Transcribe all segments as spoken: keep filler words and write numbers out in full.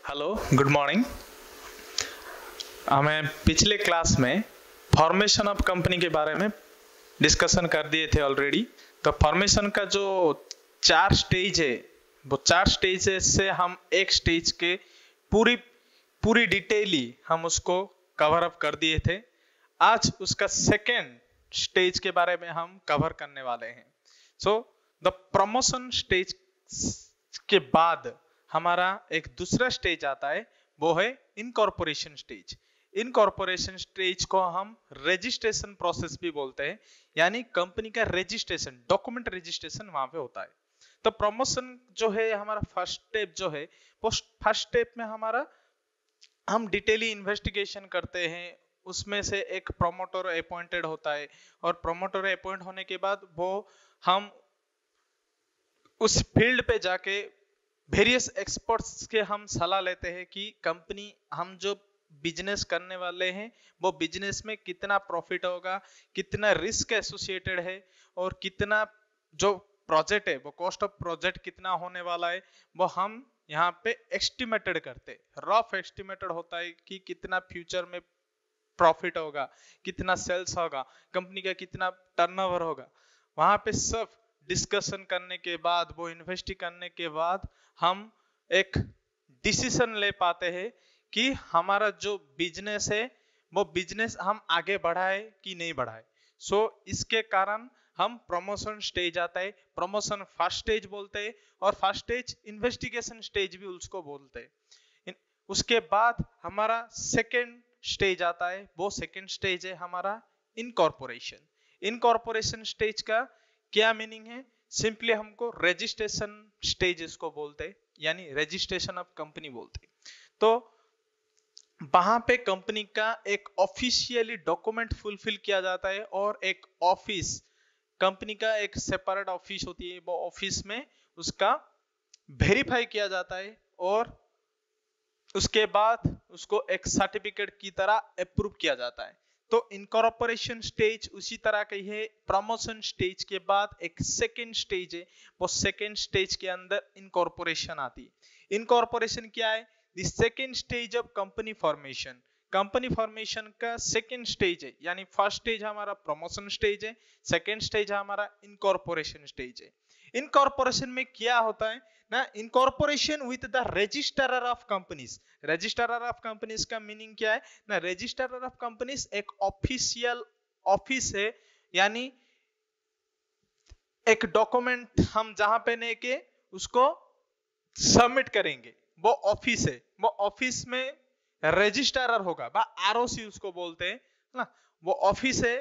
Hello, good morning. हमें पिछले class में फॉर्मेशन ऑफ कंपनी के बारे में डिस्कशन कर दिए थे ऑलरेडी। तो फॉर्मेशन का जो चार स्टेज है, वो चार स्टेज से हम एक स्टेज के पूरी पूरी डिटेली हम उसको कवर अप कर दिए थे। आज उसका सेकेंड स्टेज के बारे में हम कवर करने वाले हैं। सो द प्रमोशन स्टेज के बाद हमारा एक दूसरा स्टेज आता है, वो है इनकॉर्पोरेशन स्टेज। इनकॉर्पोरेशन स्टेज को हम रजिस्ट्रेशन प्रोसेस भी बोलते हैं, यानी कंपनी का रजिस्ट्रेशन, डॉक्यूमेंट रजिस्ट्रेशन वहां पे होता है। तो प्रमोशन जो है हमारा फर्स्ट स्टेप जो है, वो फर्स्ट स्टेप में हमारा हम डिटेली इन्वेस्टिगेशन करते हैं। उसमें से एक प्रमोटर अपॉइंटेड होता है और प्रमोटर अपॉइंट होने के बाद वो हम उस फील्ड पे जाके वेरियस एक्सपर्ट्स के हम सलाह लेते हैं कि कंपनी हम जो बिजनेस करने वाले हैं वो बिजनेस में कितना प्रॉफिट होगा, कितना रिस्क एसोसिएटेड है और कितना जो प्रोजेक्ट है वो कॉस्ट ऑफ प्रोजेक्ट कितना होने वाला है, वो हम यहाँ पे एस्टिमेटेड करते, रफ एस्टिमेटेड होता है कि कितना फ्यूचर में प्रॉफिट होगा, कितना सेल्स होगा, कंपनी का कितना टर्नओवर होगा। वहां पे सब डिस्कशन करने के बाद, वो इन्वेस्ट करने के बाद हम एक डिसीजन ले पाते हैं कि हमारा जो बिजनेस है वो बिजनेस हम आगे बढ़ाए कि नहीं बढ़ाए। सो so, इसके कारण हम प्रमोशन स्टेज आता है। प्रमोशन फर्स्ट स्टेज बोलते हैं और फर्स्ट स्टेज इन्वेस्टिगेशन स्टेज भी उसको बोलते हैं। उसके बाद हमारा सेकेंड स्टेज आता है, वो सेकेंड स्टेज है हमारा इनकॉर्पोरेशन। इनकॉर्पोरेशन स्टेज का क्या मीनिंग है? सिंपली हमको रजिस्ट्रेशन स्टेज इसको बोलते हैं, यानी रजिस्ट्रेशन ऑफ कंपनी बोलते हैं। तो वहां पे कंपनी का एक ऑफिशियली डॉक्यूमेंट फुलफिल किया जाता है और एक ऑफिस, कंपनी का एक सेपरेट ऑफिस होती है, वो ऑफिस में उसका वेरीफाई किया जाता है और उसके बाद उसको एक सर्टिफिकेट की तरह अप्रूव किया जाता है। तो इनकॉर्पोरेशन स्टेज उसी तरह का ही है। प्रमोशन स्टेज के बाद एक सेकेंड स्टेज है, वो सेकेंड स्टेज के अंदर इनकॉर्पोरेशन आती है। इनकॉर्पोरेशन क्या है? The second stage of company formation. Company formation का सेकेंड स्टेज है, यानी फर्स्ट स्टेज हमारा प्रमोशन स्टेज है, सेकेंड स्टेज हमारा इनकॉर्पोरेशन स्टेज है। इनकॉर्पोरेशन में क्या होता है ना, incorporation with the registrar of companies. Registrar of companies का मीनिंग क्या है ना, रजिस्ट्रार ऑफ कंपनीज एक ऑफिशियल ऑफिस है, यानी एक डॉक्यूमेंट हम जहां पे लेके उसको सबमिट करेंगे, वो ऑफिस है। वो ऑफिस में रजिस्ट्रार होगा, आरओसी उसको बोलते हैं ना, वो ऑफिस है।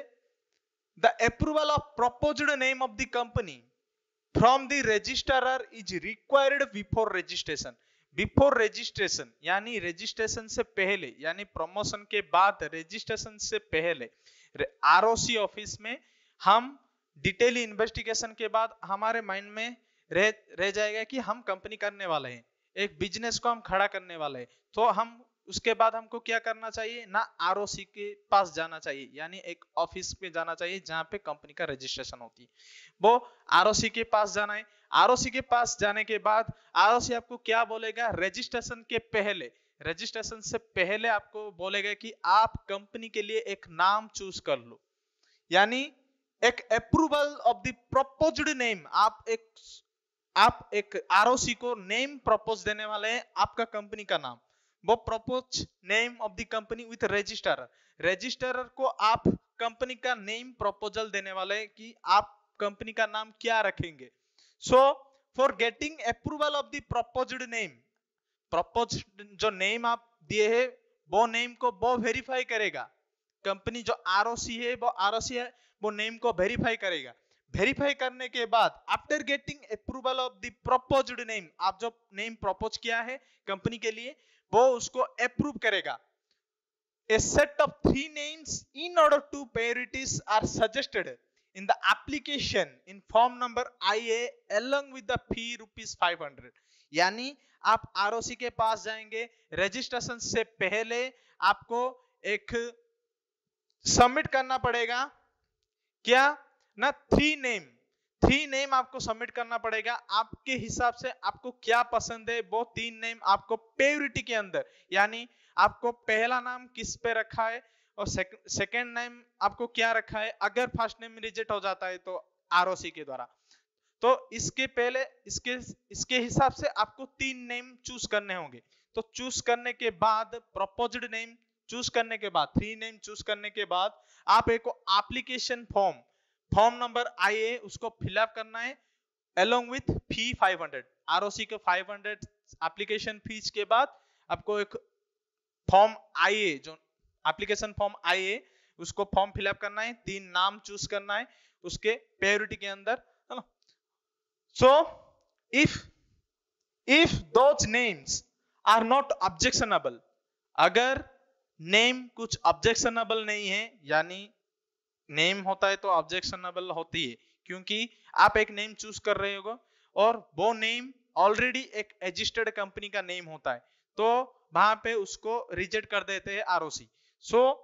The approval of proposed name of the company from the registrar is required before registration. Before registration यानी रजिस्ट्रेशन से पहले, यानी प्रमोशन के बाद रजिस्ट्रेशन से पहले आरओसी ऑफिस में हम डिटेल इन्वेस्टिगेशन के बाद हमारे माइंड में रह रह जाएगा कि हम कंपनी करने वाले हैं, एक बिजनेस को हम खड़ा करने वाले हैं। तो हम उसके बाद हमको क्या करना चाहिए ना, आरओसी के पास जाना चाहिए, यानी एक ऑफिस पे जाना चाहिए जहां पे कंपनी का रजिस्ट्रेशन होती है, वो आरओसी के पास जाना है। आरओसी के पास जाने के बाद आरओसी आपको क्या बोलेगा, रजिस्ट्रेशन के पहले, रजिस्ट्रेशन से पहले आपको बोलेगा कि आप कंपनी के लिए एक नाम चूज कर लो, यानी एक approval of the proposed name. आप एक आप एक आरओसी को नेम प्रपोज देने वाले हैं, आपका कंपनी का नाम, वो propose name of the company with registrar. Registrar को आप कंपनी का नेम प्रपोजल देने वाले हैं कि आप कंपनी का नाम क्या रखेंगे। So for getting approval of the proposed name, propose जो नेम आप दिए है वो नेम को वो वेरीफाई करेगा कंपनी, जो आरओसी है वो आरओसी है, वो नेम को वेरीफाई करेगा। वेरीफाई करने के बाद after getting approval of the proposed name, आप जो नेम प्रपोज किया है कंपनी के लिए वो उसको अप्रूव करेगा। A set of three names in order to priorities are suggested in the application in form number I A along with the fee rupees five hundred। यानी आप आरओसी के पास जाएंगे, रजिस्ट्रेशन से पहले आपको एक सबमिट करना पड़ेगा क्या ना, थ्री नेम थ्री नेम आपको सबमिट करना पड़ेगा, आपके हिसाब से आपको क्या पसंद है वो तीन नेम आपको प्रायोरिटी के अंदर, यानी आपको पहला नाम किस पे रखा है और सेकंड नेम आपको क्या रखा है, अगर फर्स्ट नेम रिजेक्ट हो जाता है तो आरओसी के द्वारा, तो इसके पहले इसके इसके हिसाब से आपको तीन नेम चूज करने होंगे। तो चूज करने के बाद प्रपोज्ड नेम चूज करने के बाद थ्री नेम चूज करने के बाद आप एक application form form number I A उसको फिलअप करना है along with fee five hundred, ROC के फाइव हंड्रेड एप्लीकेशन फीस के बाद आपको एक फॉर्म आई ए जो एप्लीकेशन फॉर्म आई ए उसको फॉर्म फिलअप करना है, तीन नाम चूज करना है उसके प्रायोरिटी के अंदर, है ना। So if if those names are not objectionable, अगर नेम कुछ ऑब्जेक्शनेबल नहीं है, यानी नेम होता है तो ऑब्जेक्शनेबल होती है क्योंकि आप एक नेम चूज कर रहे हो और वो नेम ऑलरेडी एक रजिस्टर्ड कंपनी का नेम होता है, तो वहां पे उसको रिजेक्ट कर देते हैं आरओसी। सो so,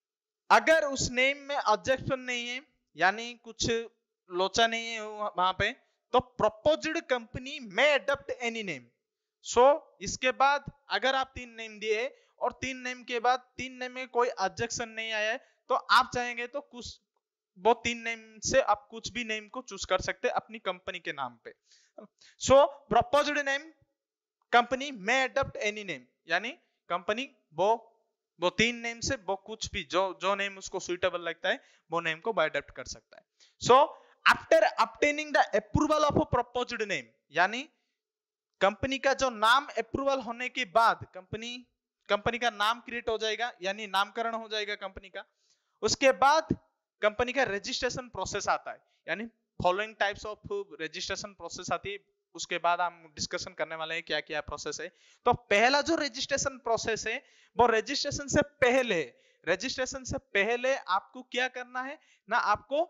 अगर उस नेम में ऑब्जेक्शन नहीं है, यानी कुछ लोचा नहीं है वहां पे, तो प्रपोज्ड कंपनी में अडॉप्ट एनी नेम। सो इसके बाद अगर आप तीन नेम दिए और तीन नेम के बाद तीन नेम में कोई ऑब्जेक्शन नहीं आया है तो आप चाहेंगे तो कुछ वो तीन नेम से आप कुछ भी नेम को चूज कर सकते हैं अपनी कंपनी के नाम पे। सो प्रपोज्ड नेम कंपनी में अडॉप्ट एनी नेम, यानी कंपनी वो वो तीन नेम से वो कुछ भी जो जो नेम उसको सुइटेबल लगता है वो नेम को बाय अडॉप्ट कर सकता है। So after obtaining the approval of a proposed name, यानी कंपनी का जो नाम अप्रूवल होने के बाद कंपनी कंपनी का नाम क्रिएट हो जाएगा, यानी नामकरण हो जाएगा कंपनी का। उसके बाद कंपनी का रजिस्ट्रेशन प्रोसेस आता है, यानी following types of registration process आती है, उसके बाद हम डिस्कशन करने वाले हैं क्या क्या प्रोसेस है। तो पहला जो रजिस्ट्रेशन प्रोसेस है वो रजिस्ट्रेशन से पहले रजिस्ट्रेशन से पहले आपको क्या करना है ना, आपको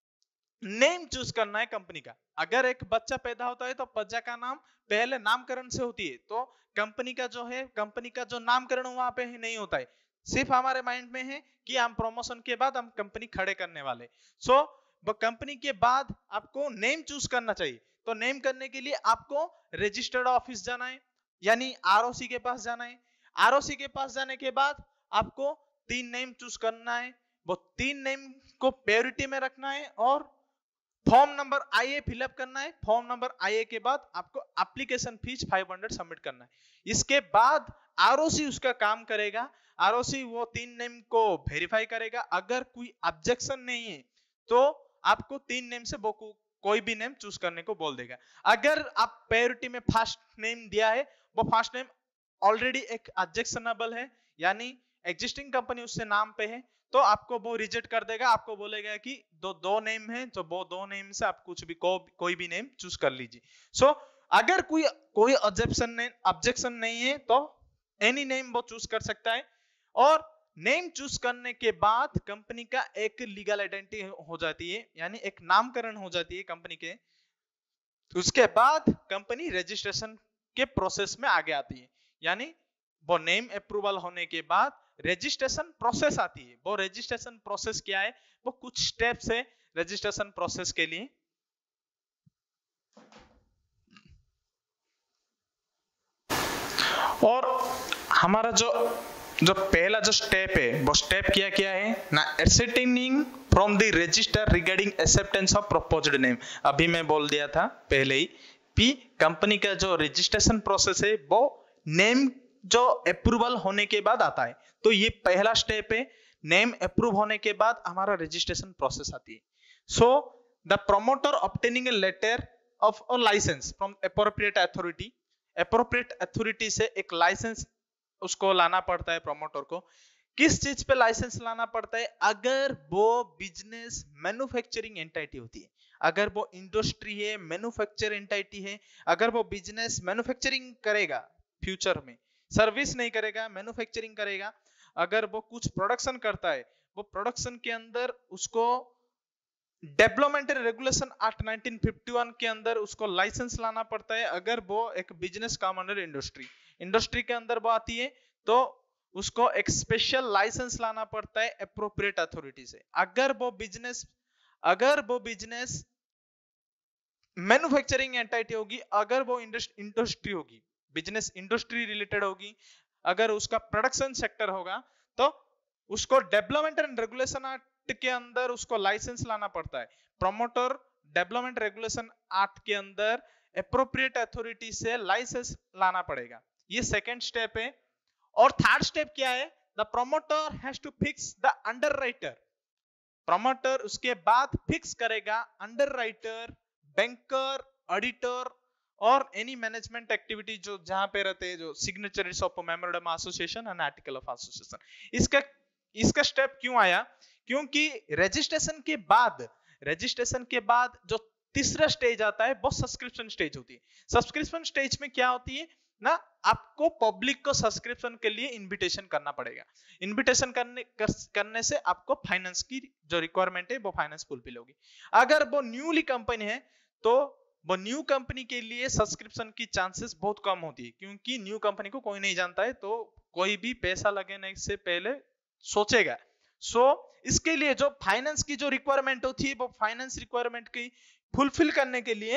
नेम चूज करना है कंपनी का। अगर एक बच्चा पैदा होता है तो बच्चा का नाम पहले नामकरण से होती है, तो कंपनी का जो है कंपनी का जो नामकरण वहां पे नहीं होता है, सिर्फ हमारे माइंड में है कि हम प्रमोशन के बाद हम कंपनी खड़े करने वाले। सो so, कंपनी के बाद आपको नेम चूज करना चाहिए। तो नेम करने के लिए आपको रजिस्टर्ड ऑफिस जाना है, यानी आरओसी के पास जाना है। आरओसी के पास जाने के बाद आपको तीन नेम चूज करना है, वो तीन नेम को प्रायोरिटी में रखना है और form number I A fill up करना है। फॉर्म नंबर आई ए के बाद आपको application fees five hundred submit करना है। इसके बाद आरओसी उसका काम करेगा, आरओसी वो तीन नेम को वेरीफाई करेगा, अगर कोई ऑब्जेक्शन नहीं है तो आपको तीन नेम से वो को, कोई भी नेम चूज करने को बोल देगा। अगर आप प्रायोरिटी में फर्स्ट नेम दिया है, वो फर्स्ट नेम ऑलरेडी एक ऑब्जेक्शनेबल है, यानी एग्जिस्टिंग कंपनी उससे नाम पे है, तो आपको वो रिजेक्ट कर देगा, आपको बोलेगा कि दो दो नेम है, तो वो दो नेम से आप कुछ भी को, कोई भी नेम चूज कर लीजिए। सो so, अगर कोई कोई ऑब्जेक्शन ऑब्जेक्शन नहीं है तो एनी नेम वो चूज कर सकता है, और नेम चूज करने के बाद कंपनी का एक लीगल आइडेंटिटी हो जाती है, यानी एक नामकरण हो जाती है कंपनी के। उसके बाद कंपनी रजिस्ट्रेशन के प्रोसेस में आगे आती है, यानी वो नेम अप्रूवल होने के बाद रजिस्ट्रेशन प्रोसेस आती है। वो रजिस्ट्रेशन प्रोसेस क्या है, वो कुछ स्टेप्स है रजिस्ट्रेशन प्रोसेस के लिए। और हमारा जो जो पहला जो स्टेप है वो स्टेप क्या क्या है ना, ascertaining from the register regarding acceptance of proposed name. अभी मैं बोल दिया था पहले ही कि कंपनी का जो रजिस्ट्रेशन प्रोसेस है वो नेम जो अप्रूवल होने के बाद आता है। तो ये पहला स्टेप है, नेम अप्रूव होने के बाद हमारा रजिस्ट्रेशन प्रोसेस आती है। So the promoter obtaining a letter of a license from appropriate authority, appropriate authority से एक लाइसेंस उसको लाना पड़ता है प्रमोटर को। किस चीज पे लाइसेंस लाना पड़ता है, अगर वो बिजनेस मैन्युफैक्चरिंग एंटिटी होती है, अगर वो इंडस्ट्री है, मैन्युफैक्चर एंटिटी है, अगर वो बिजनेस मैन्युफैक्चरिंग करेगा, फ्यूचर में सर्विस नहीं करेगा, मैन्युफैक्चरिंग करेगा, अगर वो कुछ प्रोडक्शन करता है, वो प्रोडक्शन के अंदर उसको development and regulation act nineteen fifty one के अंदर उसको लाइसेंस लाना पड़ता है। अगर वो एक बिजनेस काम अंडर इंडस्ट्री इंडस्ट्री के अंदर वो आती है तो उसको एक स्पेशल लाइसेंस लाना पड़ता है एप्रोप्रिएट अथॉरिटी से। अगर वो बिजनेस अगर वो बिजनेस मैन्युफैक्चरिंग एंटाइटी होगी अगर वो इंडस्ट्री होगी, बिजनेस इंडस्ट्री रिलेटेड होगी, अगर उसका प्रोडक्शन सेक्टर होगा तो उसको डेवलपमेंट एंड रेगुलेशन एक्ट के अंदर उसको लाइसेंस लाना पड़ता है। प्रमोटर डेवलपमेंट रेगुलेशन एक्ट के अंदर एप्रोप्रिएट अथॉरिटी से लाइसेंस लाना पड़ेगा, ये सेकेंड स्टेप है। और थर्ड स्टेप क्या है, the promoter has to fix the underwriter. Promoter उसके बाद फिक्स करेगा अंडरराइटर, बैंकर, ऑडिटर और एनी मैनेजमेंट एक्टिविटी जो जहां पे रहते हैं, जो signatories of memorandum association and article of association. इसका इसका स्टेप क्यों आया, क्योंकि रजिस्ट्रेशन के बाद रजिस्ट्रेशन के बाद जो तीसरा स्टेज आता है वो सब्सक्रिप्शन स्टेज होती है। सब्सक्रिप्शन स्टेज में क्या होती है ना, आपको पब्लिक को सब्सक्रिप्शन के लिए इनविटेशन करना पड़ेगा। इनविटेशन करने कर, करने से आपको फाइनेंस की जो रिक्वायरमेंट है वो फाइनेंस फुलफिल होगी। अगर वो न्यूली कंपनी है तो वो न्यू कंपनी के लिए सब्सक्रिप्शन की चांसेस बहुत कम होती है, क्योंकि न्यू कंपनी को कोई नहीं जानता है, तो कोई भी पैसा लगाने से पहले सोचेगा। सो so, इसके लिए जो फाइनेंस की जो रिक्वायरमेंट होती है वो फाइनेंस रिक्वायरमेंट की फुलफिल करने के लिए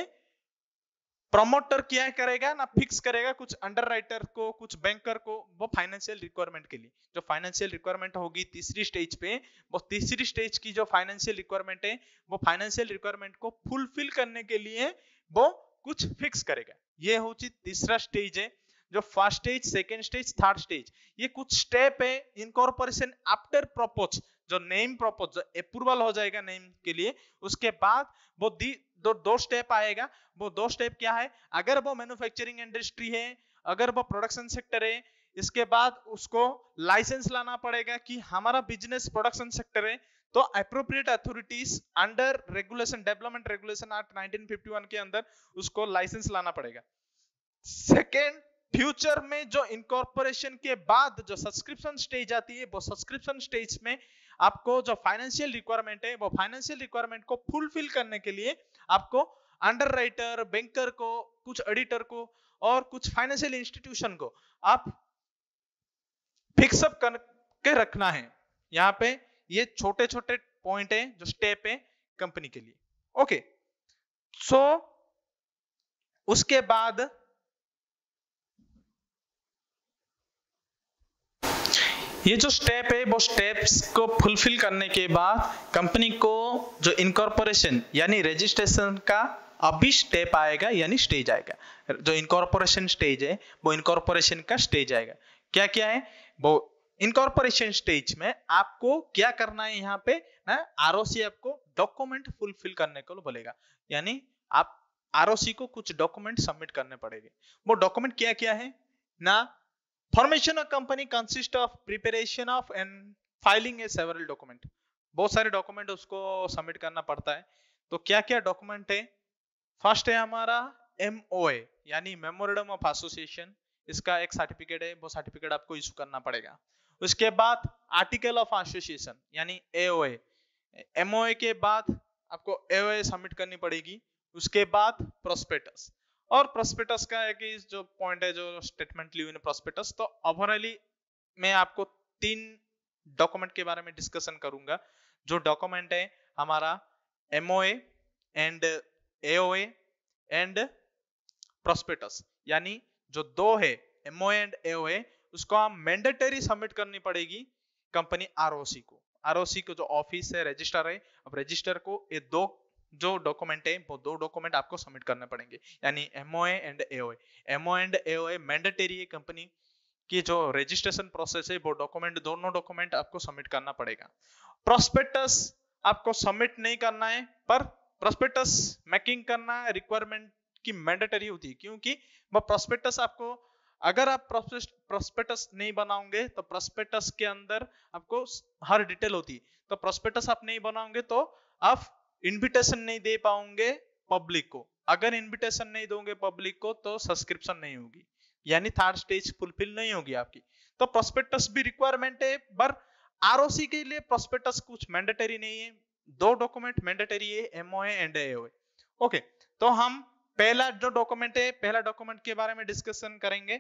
प्रमोटर क्या करेगा ना, फिक्स करेगा कुछ अंडरराइटर को, कुछ बैंकर को, वो फाइनेंशियल रिक्वायरमेंट के लिए जो फाइनेंशियल रिक्वायरमेंट होगी तीसरी स्टेज पे, वो तीसरी स्टेज की जो फाइनेंशियल रिक्वायरमेंट है वो फाइनेंशियल रिक्वायरमेंट को फुलफिल करने के लिए वो कुछ फिक्स करेगा। ये होची तीसरा स्टेज है। जो first stage, second stage, third stage, ये कुछ स्टेप है इनकॉर्पोरेशन आफ्टर प्रपोज। जो नेम प्रपोज, जो अप्रूवल हो जाएगा नेम के लिए, उसके बाद वो दी दो दो स्टेप आएगा। वो दो स्टेप क्या है, अगर वो मैन्युफैक्चरिंग इंडस्ट्री है, अगर वो प्रोडक्शन सेक्टर है, इसके बाद उसको लाइसेंस लाना पड़ेगा कि हमारा बिजनेस प्रोडक्शन सेक्टर है, तो appropriate authorities under regulation, development regulation act nineteen fifty one के अंदर उसको लाइसेंस लाना पड़ेगा। सेकेंड, फ्यूचर में जो इनकॉर्पोरेशन के बाद जो सब्सक्रिप्शन स्टेज आती है, वो सब्सक्रिप्शन स्टेज में आपको जो फाइनेंशियल रिक्वायरमेंट है वो फाइनेंशियल रिक्वायरमेंट को फुलफिल करने के लिए आपको अंडरराइटर, बैंकर को, कुछ ऑडिटर को और कुछ फाइनेंशियल इंस्टीट्यूशन को आप फिक्सअप करके रखना है। यहाँ पे ये छोटे छोटे पॉइंट है जो स्टेप है कंपनी के लिए। ओके, सो उसके बाद ये जो स्टेप है वो स्टेप्स को फुलफिल करने के बाद कंपनी को जो इनकॉर्पोरेशन यानी रजिस्ट्रेशन का अभी स्टेप आएगा, यानी स्टेज आएगा। जो इनकॉर्पोरेशन स्टेज है वो इनकॉर्पोरेशन का स्टेज आएगा। क्या क्या है वो इनकॉर्पोरेशन स्टेज में आपको क्या करना है, यहाँ पे ना आरओसी आपको डॉक्यूमेंट फुलफिल करने को बोलेगा, यानी आप आरओसी को कुछ डॉक्यूमेंट सबमिट करने पड़ेंगे। वो डॉक्यूमेंट क्या क्या है ना, formation of company consist of preparation of and filing a several document. बहुत सारे डॉक्यूमेंट उसको सबमिट करना पड़ता है। तो क्या क्या डॉक्यूमेंट है, फर्स्ट है हमारा एमओए यानी मेमोरेंडम ऑफ एसोसिएशन, इसका एक सर्टिफिकेट है, वो सर्टिफिकेट आपको इशू करना पड़ेगा। उसके बाद आर्टिकल ऑफ एसोसिएशन यानी एओए, एमओए के बाद आपको एओए सबमिट करनी पड़ेगी। उसके बाद प्रोस्पेक्टस, और प्रोस्पेक्टस का एक जो पॉइंट है जो स्टेटमेंट ली हुई प्रोस्पेक्टस। तो ओवरऑली मैं आपको तीन डॉक्यूमेंट के बारे में डिस्कशन करूंगा। जो डॉक्यूमेंट है हमारा MOA and AOA and prospectus, यानी जो दो है एमओए एंड एओए, उसको हम मैंडेटरी सबमिट करनी पड़ेगी कंपनी आरओसी को। आरओसी को जो ऑफिस है, रजिस्टर है, अब रजिस्टर को ये दो जो डॉक्यूमेंट है वो दो डॉक्यूमेंट आपको सबमिट करने पड़ेंगे, यानी MOA and AOA. MOA and AOA mandatory है, कंपनी की जो रजिस्ट्रेशन प्रोसेस है वो डॉक्यूमेंट, दोनों डॉक्यूमेंट आपको सबमिट करना पड़ेगा। प्रोस्पेक्टस आपको सबमिट नहीं करना है, पर प्रोस्पेक्टस मेकिंग करना रिक्वायरमेंट की मैंडेटरी होती है, क्योंकि वो प्रोस्पेक्टस आपको, अगर आप प्रोस्पेक्टस नहीं बनाओगे तो प्रोस्पेक्टस के अंदर आपको हर डिटेल होती है। तो प्रोस्पेक्टस आप नहीं बनाओगे तो आप इनविटेशन नहीं दे पाओगे पब्लिक को। अगर इनविटेशन नहीं दोगे पब्लिक को तो सब्सक्रिप्शन नहीं होगी, यानी थर्ड स्टेज फुलफिल नहीं होगी आपकी। तो प्रोस्पेक्टस भी रिक्वायरमेंट है, पर आरओसी के लिए प्रोस्पेक्टस कुछ मैंडेटरी नहीं है। दो डॉक्यूमेंट मैंडेटरी है, एमओए एंड एओए। ओके, तो हम पहला जो डॉक्यूमेंट है, पहला डॉक्यूमेंट के बारे में डिस्कशन करेंगे।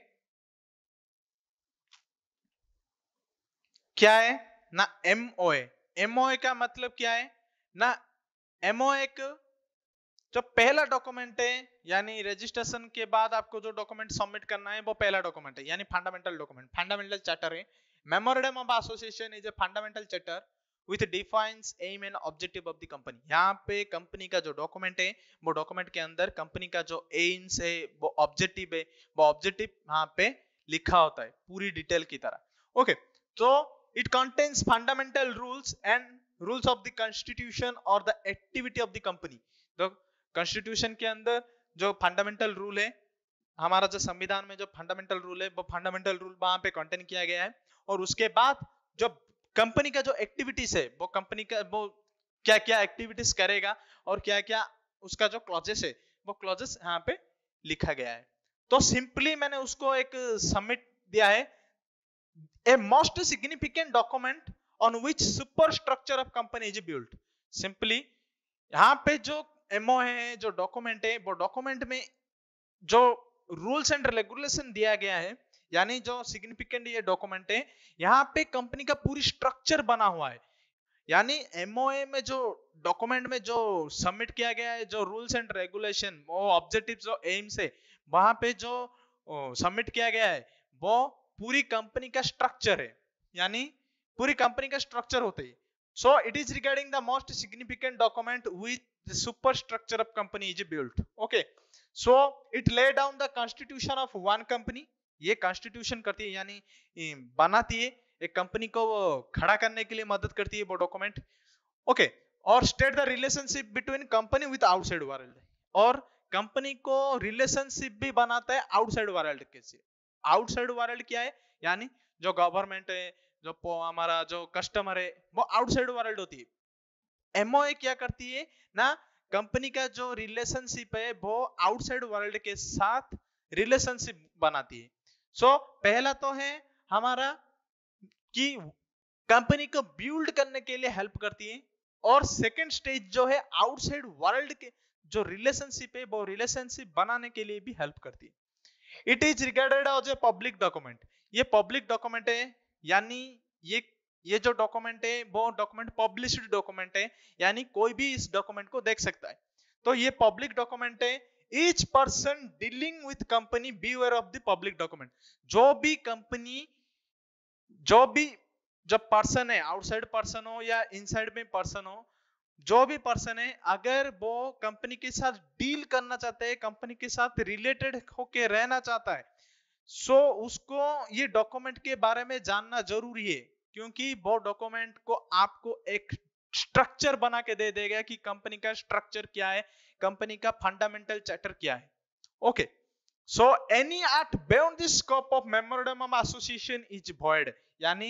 क्या है ना एमओए। एमओए का मतलब क्या है ना, एमओए एक जो पहला डॉक्यूमेंट है यानी रजिस्ट्रेशन के बाद आपको जो डॉक्यूमेंट सबमिट करना है वो पहला डॉक्यूमेंट है यानी फंडामेंटल डॉक्यूमेंट, फंडामेंटल चार्टर है। Memorandum of association is a fundamental charter with defines aim and objective of the company. यहाँ पे कंपनी का जो डॉक्यूमेंट है वो डॉक्यूमेंट के अंदर कंपनी का जो एम्स है वो ऑब्जेक्टिव है वो ऑब्जेक्टिव यहाँ पे लिखा होता है पूरी डिटेल की तरह। ओके, तो it contains fundamental rules and rules of the constitution और the activity of the company. तो कॉन्स्टिट्यूशन के अंदर जो फंडामेंटल रूल है, हमारा जो संविधान में जो फंडामेंटल रूल है वो फंडामेंटल रूल वहां पे कंटेन किया गया है। और उसके बाद जो कंपनी का जो एक्टिविटीज है वो कंपनी का वो क्या क्या एक्टिविटीज करेगा और क्या क्या उसका जो क्लॉजेस है वो क्लॉजेस यहाँ पे लिखा गया है। तो सिंपली मैंने उसको एक सबमिट दिया है, a most significant document on which super structure of company is built. Simply यहाँ पे जो एमओ है, जो डॉक्यूमेंट है, वो डॉक्यूमेंट में जो रूल्स एंड रेगुलेशन दिया गया है यानी जो सिग्निफिकेंट ये डॉक्यूमेंट है, यहाँ पे कंपनी का पूरी स्ट्रक्चर बना हुआ है। यानी एमओए में जो डॉक्यूमेंट में जो सबमिट किया गया है, जो रूल्स एंड रेगुलेशन, वो ऑब्जेक्टिव जो एम्स है, वहां पे जो सबमिट किया गया है वो पूरी कंपनी का स्ट्रक्चर है, यानी पूरी कंपनी का स्ट्रक्चर होता है। So it is regarding the most significant document which the super structure of company is built. Okay, so it lay down the constitution of one company. ये कॉन्स्टिट्यूशन करती है यानी बनाती है एक कंपनी को खड़ा करने के लिए मदद करती है वो डॉक्यूमेंट। ओके, और state the relationship between company with outside world, और कंपनी को रिलेशनशिप भी बनाता है आउटसाइड वर्ल्ड के से। आउटसाइड वर्ल्ड क्या है, यानी जो गवर्नमेंट है, जो हमारा जो कस्टमर है, वो आउटसाइड वर्ल्ड होती है। एमओए क्या करती है ना, कंपनी का जो रिलेशनशिप है वो आउटसाइड वर्ल्ड के साथ रिलेशनशिप बनाती है। सो so, पहला तो है हमारा कि कंपनी को बिल्ड करने के लिए हेल्प करती है, और सेकंड स्टेज जो है आउटसाइड वर्ल्ड के जो रिलेशनशिप है वो रिलेशनशिप बनाने के लिए भी हेल्प करती है। It is regarded as a public document. ये पब्लिक डॉक्यूमेंट है, यानी ये ये जो डॉक्यूमेंट है वो डॉक्यूमेंट पब्लिश्ड डॉक्यूमेंट है, यानी कोई भी इस डॉक्यूमेंट को देख सकता है। तो ये पब्लिक डॉक्यूमेंट है। Each person dealing with company beware of the public document. जो भी कंपनी, जो भी जब पर्सन है, आउटसाइड पर्सन हो या इनसाइड में पर्सन हो, जो भी पर्सन है, अगर वो कंपनी के साथ डील करना चाहता है, कंपनी के साथ रिलेटेड होके रहना चाहता है, सो उसको ये डॉक्यूमेंट के बारे में जानना जरूरी है, क्योंकि वो डॉक्यूमेंट को आपको एक स्ट्रक्चर बना के दे देगा कि कंपनी का स्ट्रक्चर क्या है, कंपनी का फंडामेंटल चार्टर क्या है। Okay, so any act beyond the scope of memorandum of association is void, यानी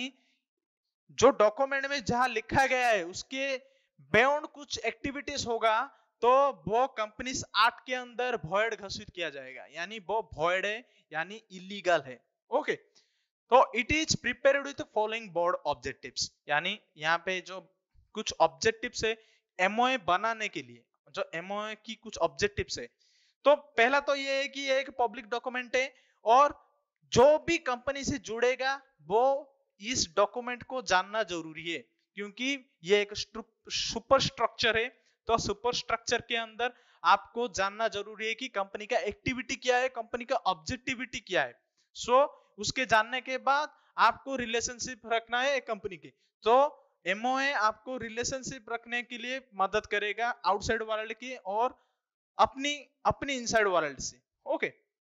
जो डॉक्यूमेंट में जहां लिखा गया है उसके बियॉन्ड कुछ एक्टिविटीज होगा तो वो कंपनी एक्ट के अंदर वॉइड घोषित किया जाएगा, यानी वो वॉइड है, यानी इलीगल है। ओके, तो it is prepared with following board objectives, यानी यहाँ पे जो कुछ ऑब्जेक्टिव्स है एमओए बनाने के लिए, जो एमओए की कुछ ऑब्जेक्टिव्स है। तो पहला तो ये है कि ये एक पब्लिक डॉक्यूमेंट है, और जो भी कंपनी से जुड़ेगा वो इस डॉक्यूमेंट को जानना जरूरी है, क्योंकि ये एक सुपर स्ट्रक्चर है। तो सुपर स्ट्रक्चर के अंदर आपको जानना जरूरी है कि कंपनी का एक्टिविटी क्या है, कंपनी का ऑब्जेक्टिविटी क्या है। सो so, उसके जानने के बाद आपको रिलेशनशिप रखना है कंपनी के। तो एमओए आपको रिलेशनशिप रखने के लिए मदद करेगा आउटसाइड वर्ल्ड की और अपनी अपनी इनसाइड वर्ल्ड से। ओके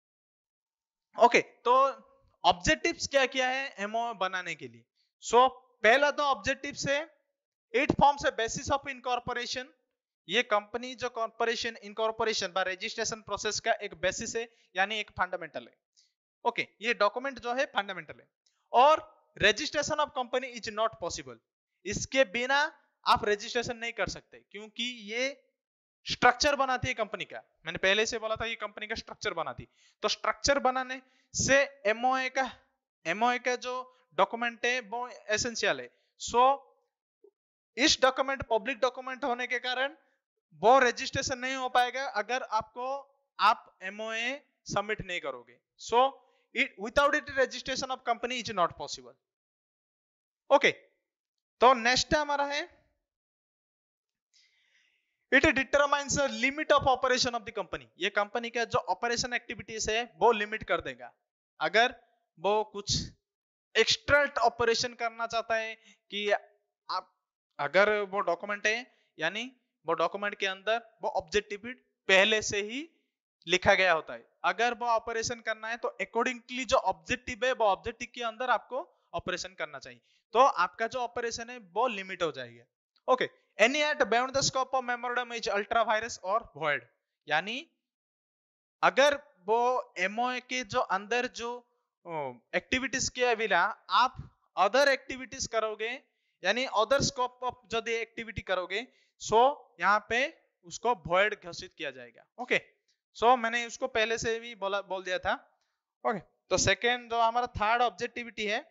ओके तो ऑब्जेक्टिव्स क्या क्या है एमओए बनाने के लिए। सो so, पहला तो ऑब्जेक्टिव्स है, it forms a basis of incorporation. ये कंपनी जो corporation incorporation by registration process का एक बेसिस है, यानी एक फंडामेंटल है। ओके okay, ये डॉक्यूमेंट जो है फंडामेंटल है, और registration of company is not possible. इसके बिना आप रजिस्ट्रेशन नहीं कर सकते, क्योंकि ये स्ट्रक्चर बनाती है कंपनी का। मैंने पहले से बोला था ये कंपनी का स्ट्रक्चर बनाती, तो स्ट्रक्चर बनाने से एमओए का एमओए का जो डॉक्यूमेंट है वो एसेंशियल है। सो so, इस डॉक्यूमेंट पब्लिक डॉक्यूमेंट होने के कारण वो रजिस्ट्रेशन नहीं हो पाएगा अगर आपको आप एमओए सबमिट नहीं करोगे। So it without it registration of company is not possible. Okay, तो नेक्स्ट हमारा है it determines the limit of operation of the company. ये कंपनी का जो ऑपरेशन एक्टिविटीज है वो लिमिट कर देगा। अगर वो कुछ एक्स्ट्रा ऑपरेशन करना चाहता है कि आप, अगर वो डॉक्यूमेंट है यानी वो डॉक्यूमेंट के अंदर वो ऑब्जेक्टिव पहले से ही लिखा गया होता है, अगर वो ऑपरेशन करना है तो अकॉर्डिंगली जो ऑब्जेक्टिव है वो ऑब्जेक्टिव के अंदर आपको ऑपरेशन करना चाहिए, तो आपका जो ऑपरेशन है वो लिमिट हो जाएगा। Okay, any act beyond the scope of memorandum is ultra vires और वॉइड। यानी अगर वो एमओए के जो अंदर जो एक्टिविटीज के बिना आप अदर एक्टिविटीज करोगे यानी अदर स्कोप ऑफ जो एक्टिविटी करोगे, सो यहाँ पे उसको वॉइड घोषित किया जाएगा। ओके, सो so, मैंने उसको पहले से भी बोला बोल दिया था। ओके, तो सेकेंड जो हमारा थर्ड ऑब्जेक्टिविटी है,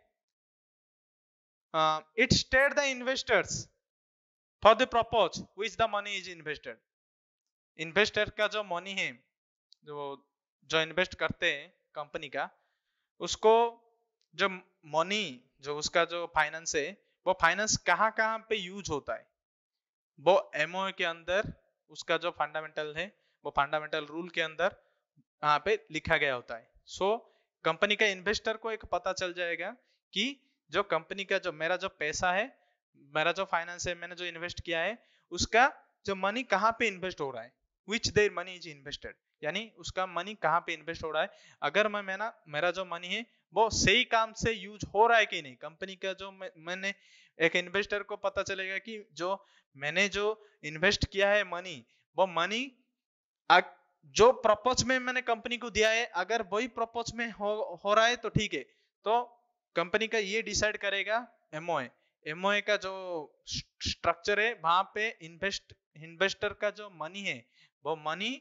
it state the investors for the purpose which the money is invested. Investor का जो मनी है, जो जो इन्वेस्ट करते हैं कंपनी का, उसको जो मनी जो उसका जो फाइनेंस है वो फाइनेंस कहाँ कहाँ पे यूज होता है, वो एमओए के अंदर उसका जो फंडामेंटल है वो फंडामेंटल रूल के अंदर यहाँ पे लिखा गया होता है। सो so, कंपनी का इन्वेस्टर को एक पता चल जाएगा कि जो कंपनी का जो मेरा जो पैसा है, मेरा जो फाइनेंस है, मैंने जो इन्वेस्ट किया है, उसका जो मनी कहाँ पे इन्वेस्ट हो रहा है, which their money is invested, यानी उसका मनी कहाँ पे इन्वेस्ट हो रहा है। अगर मैं मेरा मेरा जो मनी है वो सही काम से यूज हो रहा है कि नहीं, कंपनी का जो मैं, मैंने एक इन्वेस्टर को पता चलेगा कि जो मैंने जो इन्वेस्ट किया है मनी, वो मनी जो प्रपोज में मैंने कंपनी को दिया है, अगर वही प्रपोज में हो, हो रहा है तो ठीक है, तो कंपनी का ये डिसाइड करेगा एमओए। एमओए का जो स्ट्रक्चर है वहां पे इन्वेस्ट इन्वेस्टर का जो मनी है वो मनी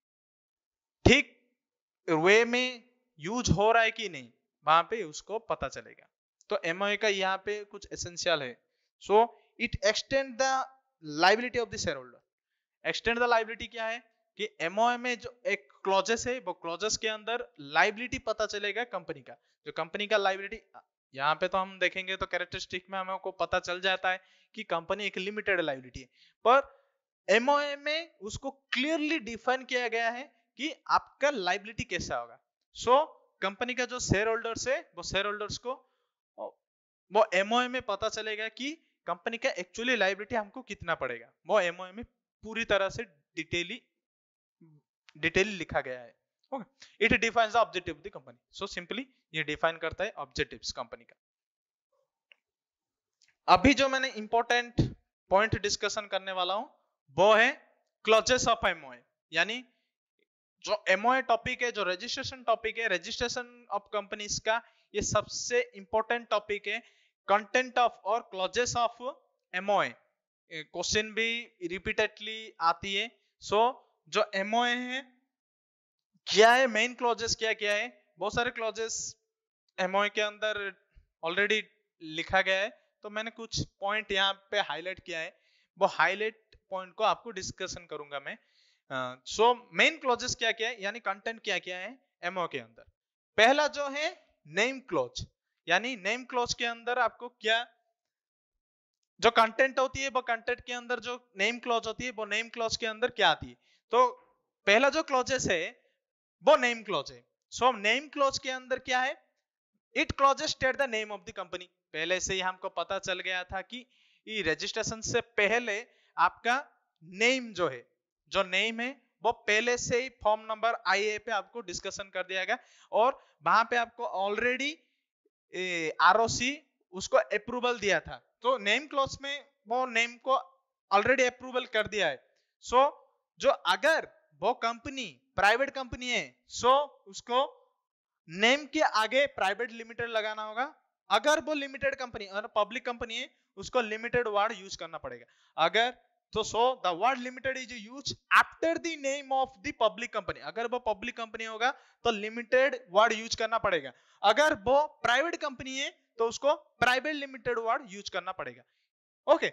ठीक वे में यूज हो रहा है कि नहीं, वहां पे उसको पता चलेगा। तो एमओए का यहाँ पे कुछ एसेंशियल है। So it extend the liability of the share holder. Extend the liability क्या है कि एमओए में जो एक क्लॉजेस है वो क्लॉजेस के अंदर लायबिलिटी पता चलेगा कंपनी का, जो कंपनी का लायबिलिटी यहाँ पे तो हम देखेंगे तो कैरेक्टरिस्टिक में हमको पता चल जाता है कि कंपनी एक लिमिटेड लायबिलिटी है, पर एमओए में उसको क्लियरली डिफाइन किया गया है कि आपका लायबिलिटी कैसा होगा। सो so, कंपनी का जो शेयर होल्डर्स है वो शेयर होल्डर्स को वो एमओए में पता चलेगा कि कंपनी का एक्चुअली लायबिलिटी हमको कितना पड़ेगा, वो एमओए में पूरी तरह से डिटेली डिटेल लिखा गया है। Okay, it defines the objective of the company. So simply ये डिफाइन करता है ऑब्जेक्टिव्स कंपनी का। अभी जो मैंने इंपॉर्टेंट पॉइंट डिस्कशन करने वाला हूं वो है क्लॉजेस ऑफ एमओए, यानी जो एमओए टॉपिक है, जो रजिस्ट्रेशन टॉपिक है, रजिस्ट्रेशन ऑफ कंपनीज का ये सबसे इंपॉर्टेंट टॉपिक है। कंटेंट ऑफ और क्लॉजेस ऑफ एमओए क्वेश्चन भी रिपीटेडली आती है। सो so, जो एमओए है क्या है, मेन क्लॉजेस क्या क्या है, बहुत सारे क्लॉजेस एमओए के अंदर ऑलरेडी लिखा गया है, तो मैंने कुछ पॉइंट यहाँ पे हाईलाइट किया है, वो हाईलाइट पॉइंट को आपको डिस्कशन करूंगा मैं। सो मेन क्लॉजेस क्या क्या है, यानी कंटेंट क्या क्या है एमओए के अंदर। पहला जो है नेम क्लॉज, यानी नेम क्लॉज के अंदर आपको क्या जो कंटेंट होती है, वो कंटेंट के अंदर जो नेम क्लॉज होती है वो नेम क्लॉज के अंदर क्या आती है। तो पहला जो क्लॉजेस है वो नेम क्लॉज है। सो नेम क्लॉज के अंदर क्या है, it clauses state the name of the company. पहले से ही हमको पता चल गया था कि रजिस्ट्रेशन से पहले आपका नेम जो है, जो नेम है वो पहले से ही फॉर्म नंबर आई ए पे आपको डिस्कशन कर दिया गया, और वहां पे आपको ऑलरेडी आरओसी उसको अप्रूवल दिया था। तो नेम क्लॉज में वो नेम को ऑलरेडी अप्रूवल कर दिया है। सो so, जो अगर वो कंपनी प्राइवेट कंपनी है, सो so, उसको नेम के आगे प्राइवेट लिमिटेड लगाना होगा। अगर वो लिमिटेड कंपनी और पब्लिक कंपनी है, उसको लिमिटेड वर्ड यूज करना पड़ेगा। अगर तो so the word limited is use after the name of the public company. अगर वो पब्लिक कंपनी होगा तो लिमिटेड वर्ड यूज करना पड़ेगा। अगर वो प्राइवेट कंपनी है तो उसको प्राइवेट लिमिटेड वर्ड यूज करना पड़ेगा। Okay,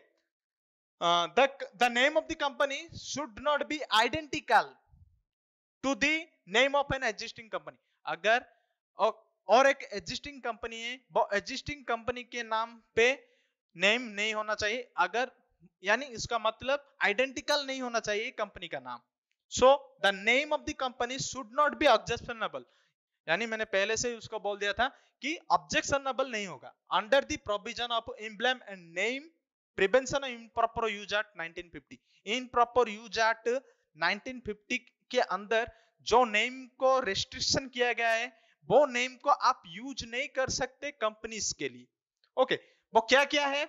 the the name of the company should not be identical to the name of an existing company. अगर और एक एग्जिस्टिंग कंपनी है, वो एग्जिस्टिंग कंपनी के नाम पे नेम नहीं होना चाहिए। अगर यानी इसका मतलब आइडेंटिकल नहीं होना चाहिए कंपनी का नाम। So the name of the company should not be objectionable, यानी मैंने पहले से उसको बोल दिया था कि ऑब्जेक्शनेबल नहीं होगा। Under the provision of emblem and name prevention of improper use act nineteen fifty, improper use act nineteen fifty के अंदर जो नेम को रेस्ट्रिक्शन किया गया है वो नेम को आप यूज नहीं कर सकते कंपनीज के लिए। ओके okay, वो क्या क्या है?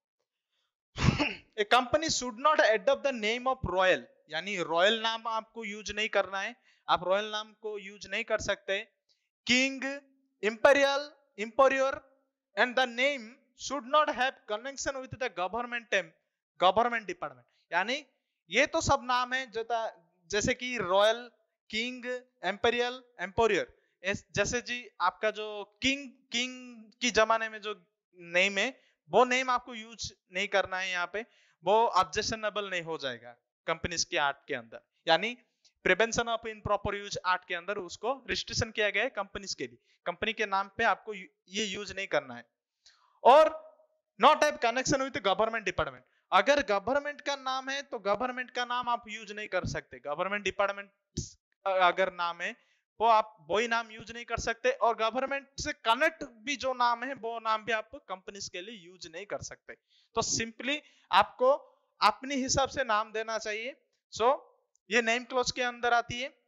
A company should not adopt the name of royal, यानी रॉयल नाम आपको यूज नहीं करना है, आप रॉयल नाम को यूज नहीं कर सकते। King, imperial, emperor and the name should not have connection with the government government department, यानी ये तो सब नाम है जो जैसे कि रॉयल, किंग, इंपीरियल, एम्पोरियर, जैसे जी आपका जो किंग किंग की जमाने में जो नेम है वो नेम आपको यूज नहीं करना है, यहाँ पे वो ऑब्जेक्शनेबल नहीं हो जाएगा कंपनीज के एक्ट के अंदर, यानी prevention of improper use act के अंदर उसको रिस्ट्रिक्शन किया गया है कंपनीज के लिए, कंपनी के नाम पे आपको ये यूज नहीं करना है। और not have connection with government department, अगर गवर्नमेंट का नाम है तो गवर्नमेंट का नाम आप यूज नहीं कर सकते, गवर्नमेंट डिपार्टमेंट अगर नाम है वो आप वही नाम यूज नहीं कर सकते, और गवर्नमेंट से कनेक्ट भी जो नाम है वो नाम भी आप कंपनीज के लिए यूज नहीं कर सकते। तो सिंपली आपको अपने हिसाब से नाम देना चाहिए। सो so, ये नेम क्लॉज के अंदर आती है।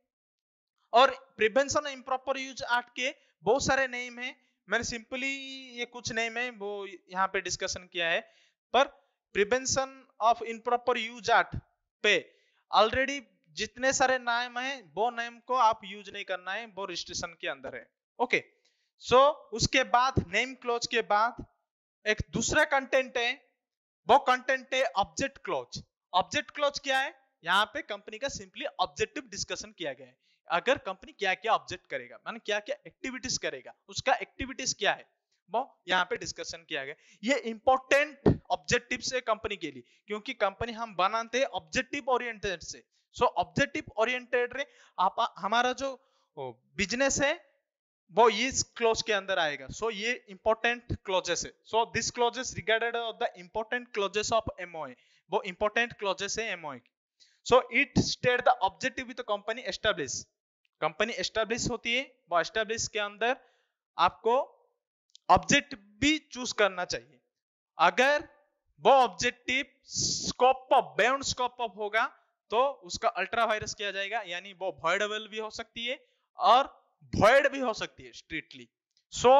और प्रिवेंशन इम्प्रॉपर यूज एक्ट के बहुत सारे नेम है, मैंने सिंपली ये कुछ नेम है वो यहाँ पे डिस्कशन किया है, पर prevention of improper use act पे ऑलरेडी जितने सारे नाम है वो नेम को आप यूज नहीं करना है, वो रिस्ट्रिक्शन के अंदर है। ओके, सो उसके बाद नेम क्लॉज के बाद एक दूसरा कंटेंट है, वो कंटेंट है ऑब्जेक्ट क्लॉज। ऑब्जेक्ट क्लॉज क्या है? यहाँ पे कंपनी का सिंपली ऑब्जेक्टिव डिस्कशन किया गया है, अगर कंपनी क्या क्या ऑब्जेक्ट करेगा, माने क्या क्या एक्टिविटीज करेगा, उसका एक्टिविटीज क्या है वो यहाँ पे डिस्कशन किया गया। ये इंपॉर्टेंट ऑब्जेक्टिव्स है कंपनी के लिए, क्योंकि कंपनी हम बनाते हैं ऑब्जेक्टिव ओरिएंटेड से। सो ऑब्जेक्टिव ओरिएंटेड रे आप हमारा जो बिजनेस है वो इस क्लॉज के अंदर आएगा। सो so, ये इंपॉर्टेंट क्लॉजेस है। So this clauses regarded of the important clauses of MOA, वो इंपॉर्टेंट क्लॉजेस है एमओए की। So it state the objective with the company establish, company establish होती है, वो एस्टैब्लिश के अंदर आपको ऑब्जेक्टिव भी चूज करना चाहिए। अगर वो objective scope of bound scope of होगा तो उसका अल्ट्रा वायरस किया जाएगा, यानी वो वॉइडेबल भी हो सकती है और void भी हो सकती है strictly. So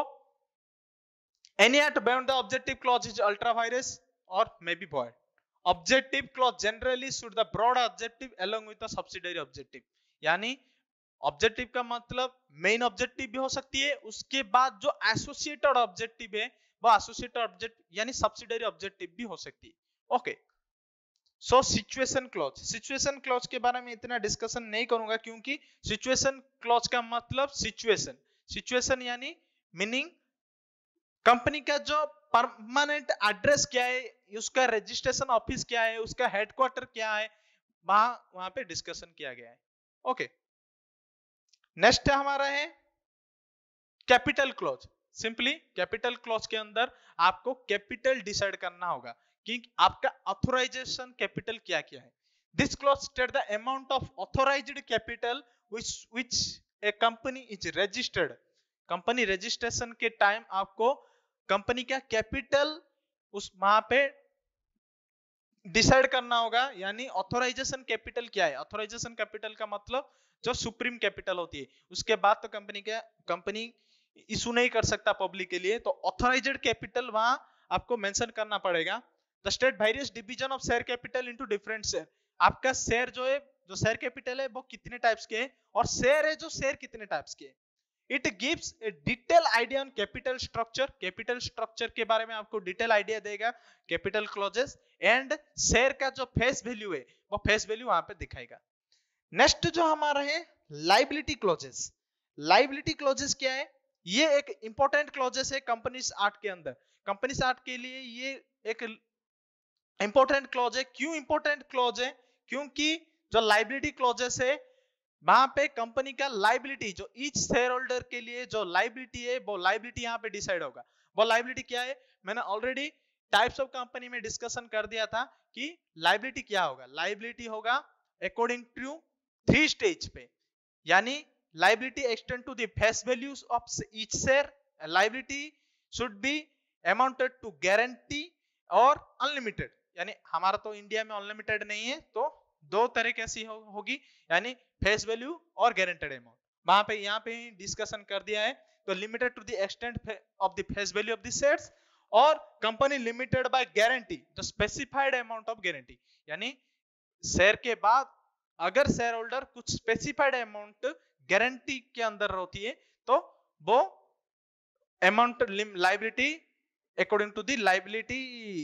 any act beyond the objective clause is ultra virus or may be void. Objective clause generally should the broad objective along with the subsidiary objective, यानी ऑब्जेक्टिव का मतलब मेन ऑब्जेक्टिव भी हो सकती है, उसके बाद जो एसोसिएटेड ऑब्जेक्टिव है वो एसोसिएटेड ऑब्जेक्टिव यानी सब्सिडियरी ऑब्जेक्टिव भी हो सकती है। Okay, so situation clause, situation clause के बारे में इतना डिस्कशन नहीं करूंगा, क्योंकि सिचुएशन क्लॉज का मतलब सिचुएशन, सिचुएशन यानी मीनिंग कंपनी का जो परमानेंट एड्रेस क्या है, उसका रजिस्ट्रेशन ऑफिस क्या है, उसका हेडक्वार्टर क्या है, वहां वहां पे डिस्कशन किया गया है। ओके, नेक्स्ट हमारा है capital clause. Simply capital clause के अंदर आपको कैपिटल डिसाइड करना होगा कि आपका ऑथराइजेशन कैपिटल क्या क्या है। This clause state the amount of authorised capital which which a company is registered. Company registration के टाइम आपको कंपनी का कैपिटल उस वहां पे डिसाइड करना होगा, यानी ऑथराइजेशन कैपिटल क्या है। ऑथराइजेशन कैपिटल का मतलब जो सुप्रीम कैपिटल होती है, उसके बाद तो कंपनी का कंपनी इशू नहीं कर सकता पब्लिक के लिए, तो ऑथराइज्ड कैपिटल वहां आपको मेंशन करना पड़ेगा। The state various division of share capital into different share, आपका शेयर जो है, जो शेयर कैपिटल है वो कितने टाइप्स के हैं, और शेयर है जो शेयर कितने टाइप्स के हैं। It gives a detail idea on capital structure, capital structure के बारे में आपको डिटेल आइडिया देगा कैपिटल क्लॉजेस, एंड शेयर का जो फेस वैल्यू है वो फेस वैल्यू वहां पे दिखाएगा। नेक्स्ट जो हमारा है लाइबिलिटी क्लॉजेस। लाइबिलिटी क्लॉजेस क्या है? ये एक इंपॉर्टेंट क्लॉजेस है कंपनीज एक्ट के अंदर। कंपनीज एक्ट के लिए ये एक इंपॉर्टेंट क्लॉज है। क्यों इंपॉर्टेंट क्लॉज है? क्योंकि जो लाइबिलिटी क्लॉजेस है वहां पे कंपनी का लाइबिलिटी, जो ईच शेयर होल्डर के लिए जो लाइबिलिटी है वो लाइबिलिटी यहाँ पे डिसाइड होगा। वो लाइबिलिटी क्या है? मैंने ऑलरेडी टाइप्स ऑफ कंपनी में डिस्कशन कर दिया था कि लाइबिलिटी क्या होगा। लाइबिलिटी होगा अकॉर्डिंग टू थ्री स्टेज पे, यानी liability extend to the face values of each share, liability should be amounted to guarantee और अनलिमिटेड, यानी हमारा तो इंडिया में अनलिमिटेड नहीं है, तो दो तरह कैसी हो, होगी, यानी फेस वैल्यू और गारंटेड अमाउंट। वहां पे यहाँ पे डिस्कशन कर दिया है, तो limited to the extent of the face value of the shares, और company limited by guarantee the specified amount of guarantee, यानी शेयर के बाद अगर शेयर होल्डर कुछ स्पेसिफाइड अमाउंट गारंटी के अंदर होती है तो वो amount liability according to the liability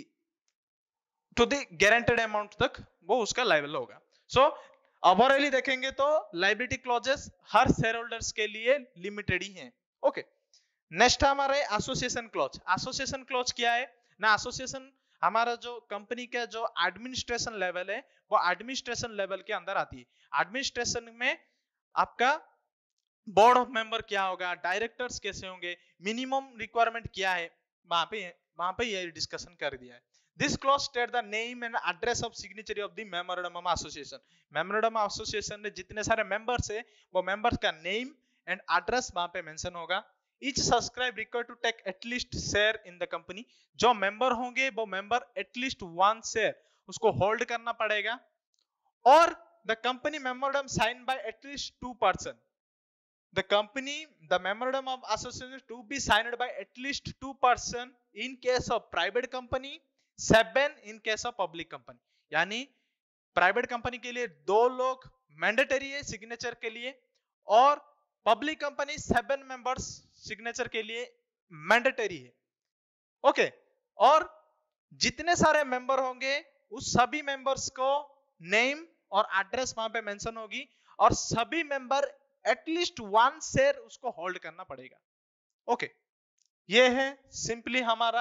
to the guaranteed amount तक वो उसका लायबल होगा। सो ओवरऑली देखेंगे तो लाइबिलिटी क्लॉजेस हर शेयर होल्डर्स के लिए लिमिटेड ही हैं। ओके, नेक्स्ट हमारा एसोसिएशन क्लॉज। एसोसिएशन क्लॉज क्या है ना, एसोसिएशन हमारा जो कंपनी का जो एडमिनिस्ट्रेशन लेवल है वो एडमिनिस्ट्रेशन लेवल के अंदर आती है। एडमिनिस्ट्रेशन में आपका बोर्ड ऑफ मेंबर क्या होगा, डायरेक्टर्स कैसे होंगे, मिनिमम रिक्वायरमेंट क्या है, वहां पे वहां पे ये डिस्कशन कर दिया है। This clause state the name and address of signatory of the memorandum of association. Memorandum of association में जितने सारे मेंबर्स है वो मेंबर्स का नेम एंड एड्रेस वहां पे मेंशन होगा। Each subscribe required to take at least share in the company। जो मेंबर होंगे वो मेंबर एटलीस्ट वन शेयर उसको होल्ड करना पड़ेगा, और the company memorandum sign by at least two person. The company, the memorandum of association to be signed by at least two person in case of private company, seven in case of public company। यानी private company के लिए दो लोग mandatory है signature के लिए, और public company seven members signature के लिए मैंडेटरी है। ओके, और जितने सारे मेंबर होंगे उस सभी मेंबर्स को नेम और एड्रेस वहां पे मेंशन होगी, और सभी मेंबर एटलीस्ट वन शेयर उसको होल्ड करना पड़ेगा। ओके, ये है सिंपली हमारा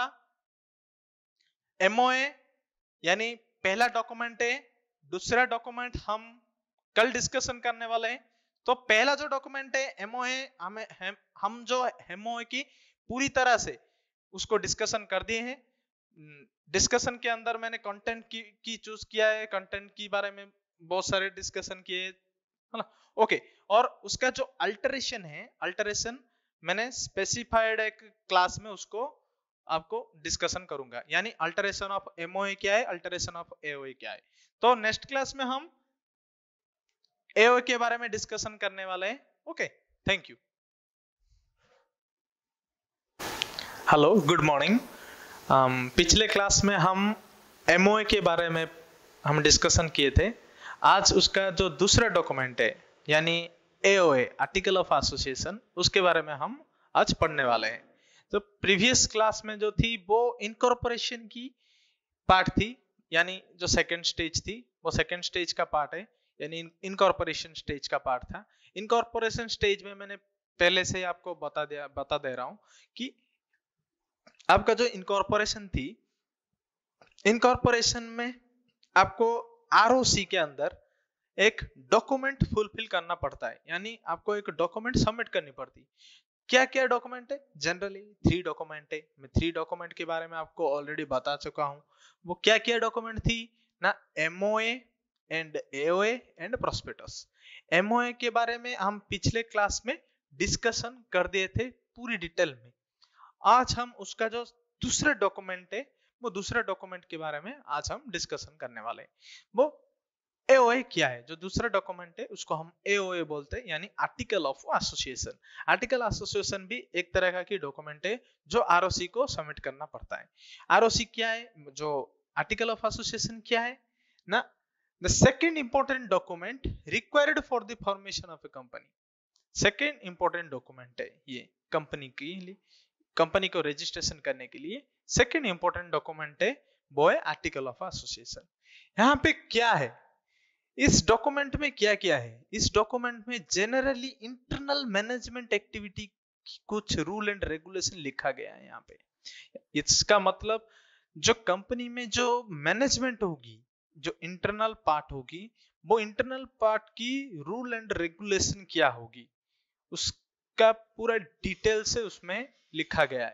एमओए, यानी पहला डॉक्यूमेंट है। दूसरा डॉक्यूमेंट हम कल डिस्कशन करने वाले हैं। तो पहला जो डॉक्यूमेंट है एमओए, हमें हम, हम जो एमओए की पूरी तरह से उसको डिस्कशन कर दिए हैं। डिस्कशन के अंदर मैंने कंटेंट की, की चूज किया है, कंटेंट के बारे में बहुत सारे डिस्कशन किए, है ना। ओके, और उसका जो अल्टरेशन है, अल्टरेशन मैंने स्पेसिफाइड एक क्लास में उसको आपको डिस्कशन करूंगा, यानी अल्टरेशन ऑफ एमओए क्या है, अल्टरेशन ऑफ एओए क्या है। तो नेक्स्ट क्लास में हम एओए के बारे में डिस्कशन करने वाले हैं। Okay, thank you. Hello, good morning. पिछले क्लास में हम एमओए के बारे में हम डिस्कशन किए थे। आज उसका जो दूसरा डॉक्यूमेंट है यानी एओए, आर्टिकल ऑफ एसोसिएशन, उसके बारे में हम आज पढ़ने वाले हैं। तो प्रीवियस क्लास में जो थी वो इनकॉर्पोरेशन की पार्ट थी, यानी जो सेकंड स्टेज थी वो सेकंड स्टेज का पार्ट है, यानी इनकॉर्पोरेशन स्टेज का पार्ट था। इनकॉर्पोरेशन स्टेज में मैंने पहले से आपको बता दिया बता दे रहा हूं कि आपका जो इनकॉर्पोरेशन थी, इनकॉर्पोरेशन में आपको आरओसी के अंदर एक डॉक्यूमेंट फुलफिल करना पड़ता है, यानी आपको एक डॉक्यूमेंट सबमिट करनी पड़ती है। क्या क्या डॉक्यूमेंट है? जनरली थ्री डॉक्यूमेंट है। मैं थ्री डॉक्यूमेंट के बारे में आपको ऑलरेडी बता चुका हूं। वो क्या क्या डॉक्यूमेंट थी ना, MOA and AOA and prospectus. MOA के बारे में हम पिछले क्लास में डिस्कशन कर दिए थे पूरी डिटेल में। आज हम उसका जो दूसरा डॉक्यूमेंट है वो दूसरा डॉक्यूमेंट के बारे में आज हम डिस्कशन करने वाले हैं। वो एओए क्या है? जो दूसरा डॉक्यूमेंट है उसको हम एओए बोलते हैं, यानी article of association. Article association भी एक तरह का की डॉक्यूमेंट है जो आरओसी को सबमिट करना पड़ता है। आरओसी क्या है, जो आर्टिकल ऑफ एसोसिएशन क्या है ना, the second important document required for the formation of a company. Second important document है ये कंपनी के लिए, कंपनी को रजिस्ट्रेशन करने के लिए सेकंड इंपॉर्टेंट डॉक्यूमेंट है वो है आर्टिकल ऑफ एसोसिएशन। यहाँ पे क्या है, इस डॉक्यूमेंट में क्या क्या है? इस डॉक्यूमेंट में जनरली इंटरनल मैनेजमेंट एक्टिविटी कुछ रूल एंड रेगुलेशन लिखा गया है। यहाँ पे इसका मतलब जो कंपनी में जो मैनेजमेंट होगी, जो इंटरनल पार्ट होगी, वो इंटरनल पार्ट की रूल एंड रेगुलेशन क्या होगी उसका पूरा डिटेल से उसमें लिखा गया है।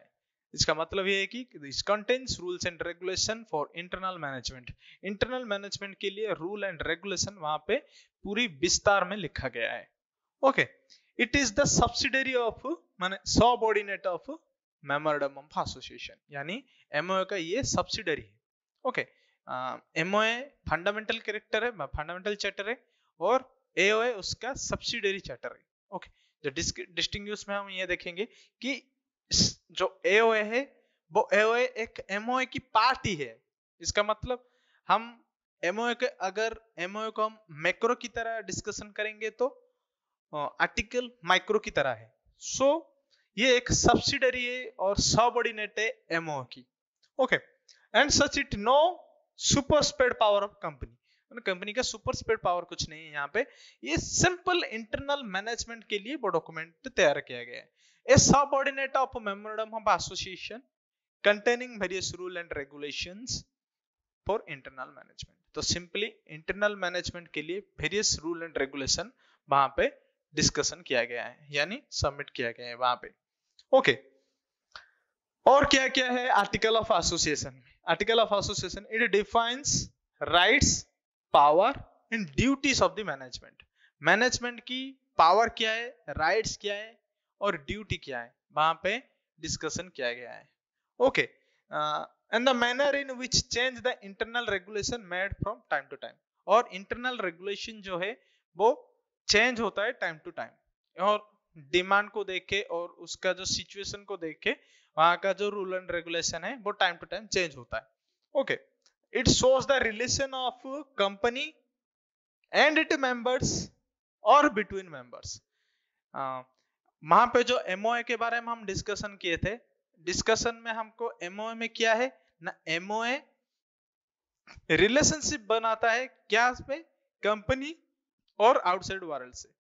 इसका मतलब ये है कि this contains rules and regulation for internal management. Internal management के लिए रूल एंड रेगुलेशन वहां पे पूरी विस्तार में लिखा गया है। Okay, it is the subsidiary of माने subordinate of memorandum of association, यानी एमओए का ये सब्सिडरी है। ओके, एमओए फंडामेंटल कैरेक्टर है, फंडामेंटल चैप्टर है, और एओए उसका सब्सिडरी चैप्टर है। ओके, जो डिस्टिंग्विश में हम ये देखेंगे कि जो एओए है वो एओए एक एमओए की पार्ट ही है। इसका मतलब हम एमओए के अगर एमओए को हम मैक्रो की तरह डिस्कशन करेंगे तो आर्टिकल माइक्रो की तरह है। सो so, ये एक सब्सिडरी है और सबऑर्डिनेट है एमओए की। Okay, and such it no super speed power of company, company का सुपर स्पेड पावर कुछ नहीं है यहाँ पे। ये सिंपल इंटरनल मैनेजमेंट के लिए वो डॉक्यूमेंट तैयार किया गया है। A subordinate of memorandum of association containing various rule and regulations for internal management. तो सिंपली इंटरनल मैनेजमेंट के लिए वेरियस रूल एंड रेगुलेशन वहां पे डिस्कशन किया गया है, यानी सबमिट किया गया है वहां पे। ओके, और क्या क्या है आर्टिकल ऑफ एसोसिएशन में? Article of association it defines rights, power and duties of the management. Management की पावर क्या है, राइट्स क्या है और ड्यूटी क्या है, वहां पे डिस्कशन किया गया है। Okay, and the manner in which change the internal regulation made from time to time. और इंटरनल रेगुलेशन जो है वो चेंज होता है टाइम टू टाइम, और डिमांड को देख के और उसका जो सिचुएशन को देख के वहां का जो रूल एंड रेगुलेशन है वो टाइम टू टाइम चेंज होता है। Okay, it shows the relation of company and it members और बिटवीन मेंबर्स। वहां पे जो एमओए के बारे में हम डिस्कशन किए थे, डिस्कशन में हमको एमओए में क्या है ना, एमओए रिलेशनशिप बनाता है क्या पे, कंपनी और आउटसाइड वर्ल्ड से।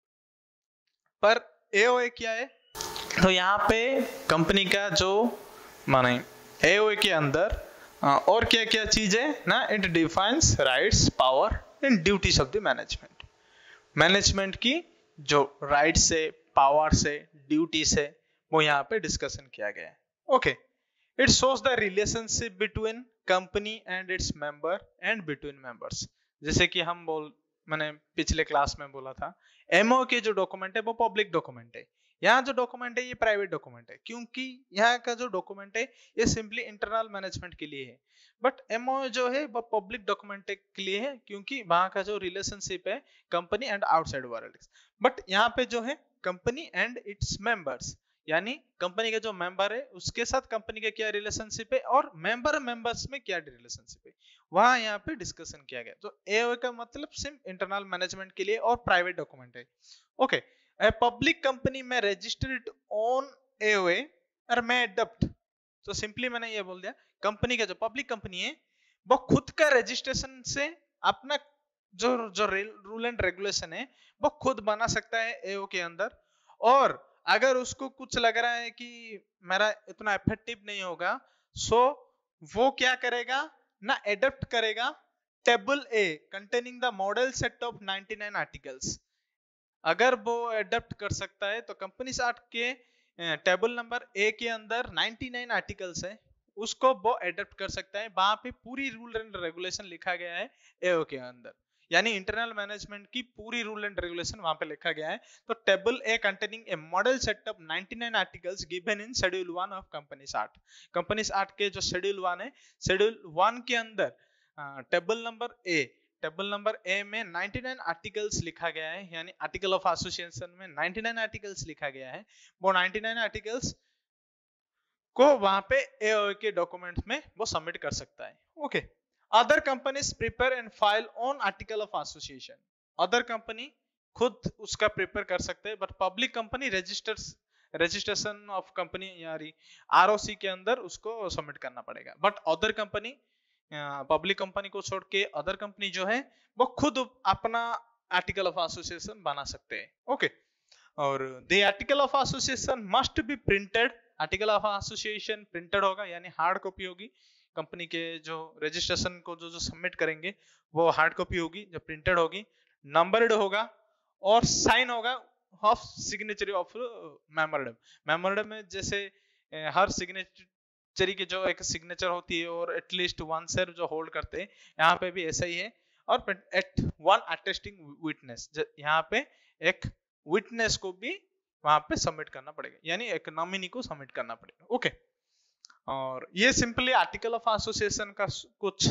पर एओए क्या है, तो यहाँ पे कंपनी का जो माने एओए के अंदर और क्या क्या चीज है ना, it defines rights, power and duties of the management. Management की जो राइट्स है, पावर से, ड्यूटी से, वो यहाँ पे डिस्कशन किया गया है। Okay, it shows the relationship between company and its member and between members. जैसे कि हम बोल मैंने पिछले क्लास में बोला था, एमओ के जो डॉक्यूमेंट है वो पब्लिक डॉक्यूमेंट है, यहाँ जो डॉक्यूमेंट है ये प्राइवेट डॉक्यूमेंट है, क्योंकि यहाँ का जो डॉक्यूमेंट है ये सिंपली इंटरनल मैनेजमेंट के लिए है। बट एमओ जो है वो पब्लिक डॉक्यूमेंट के लिए है, क्योंकि वहां का जो रिलेशनशिप है company and outside world. But यहाँ पे जो है कंपनी एंड इट्स मेंबर्स, यानी कंपनी के जो मेंबर है उसके साथ कंपनी का क्या रिलेशनशिप है और मेंबर मेंबर्स में क्या रिलेशनशिप है, वहां यहाँ पे डिस्कशन किया गया। तो एओए का मतलब सिर्फ इंटरनल मैनेजमेंट के लिए और प्राइवेट डॉक्यूमेंट है। Okay, a public company may register it on A O A और may adopt। तो सिंपली मैंने ये बोल दिया, कंपनी का जो पब्लिक कंपनी है वो खुद का रजिस्ट्रेशन से अपना जो जो रूल एंड रेगुलेशन है वो खुद बना सकता है एओ के अंदर। और अगर उसको कुछ लग रहा है कि मेरा इतना इफेक्टिव नहीं होगा, सो वो क्या करेगा ना, एडप्ट करेगा table A containing the model set of ninety nine articles. अगर वो एडप्ट कर सकता है तो कंपनीज एक्ट के टेबल नंबर ए के अंदर निन्यानवे आर्टिकल्स है, उसको वो एडप्ट कर सकता है। वहां पे पूरी रूल एंड रेगुलेशन लिखा गया है एओ के अंदर, यानी इंटरनल मैनेजमेंट की पूरी रूल एंड रेगुलेशन वहां पे लिखा गया है। तो table A containing a model set of निन्यानवे articles given in schedule one of companies act. Companies act के जो शेड्यूल वन है, शेड्यूल वन के अंदर table number A table number A में निन्यानवे आर्टिकल्स लिखा गया है, यानी आर्टिकल ऑफ एसोसिएशन में निन्यानवे आर्टिकल्स लिखा गया है। वो निन्यानवे आर्टिकल्स को वहां पे एओए के डॉक्यूमेंट में वो सबमिट कर सकता है। Okay, other companies prepare and file on article of association. Other company खुद उसका प्रिपेयर कर सकते हैं, but public company registers registration of company यानी आरओसी के अंदर उसको सबमिट करना पड़ेगा। But other company, public company को छोड़ के अदर कंपनी जो है वो खुद अपना आर्टिकल ऑफ एसोसिएशन बना सकते हैं। ओके, और the article of association must be printed. Article of association printed होगा, यानी हार्ड कॉपी होगी। कंपनी के जो रजिस्ट्रेशन को जो जो सबमिट करेंगे वो हार्ड कॉपी होगी जो प्रिंटेड होगी, नंबर्ड होगा और साइन होगा of signature of memorandum. Memorandum में जैसे हर सिग्नेचर बेनिफिशियरी की जो एक सिग्नेचर होती है और एटलीस्ट वन शेयर जो होल्ड करते हैं, यहाँ पे भी ऐसा ही है। और एट वन अटेस्टिंग विटनेस, यहाँ पे एक विटनेस को भी वहां पे सबमिट करना पड़ेगा, यानी एक नॉमिनी को सबमिट करना पड़ेगा। ओके, और ये सिंपली आर्टिकल ऑफ एसोसिएशन का कुछ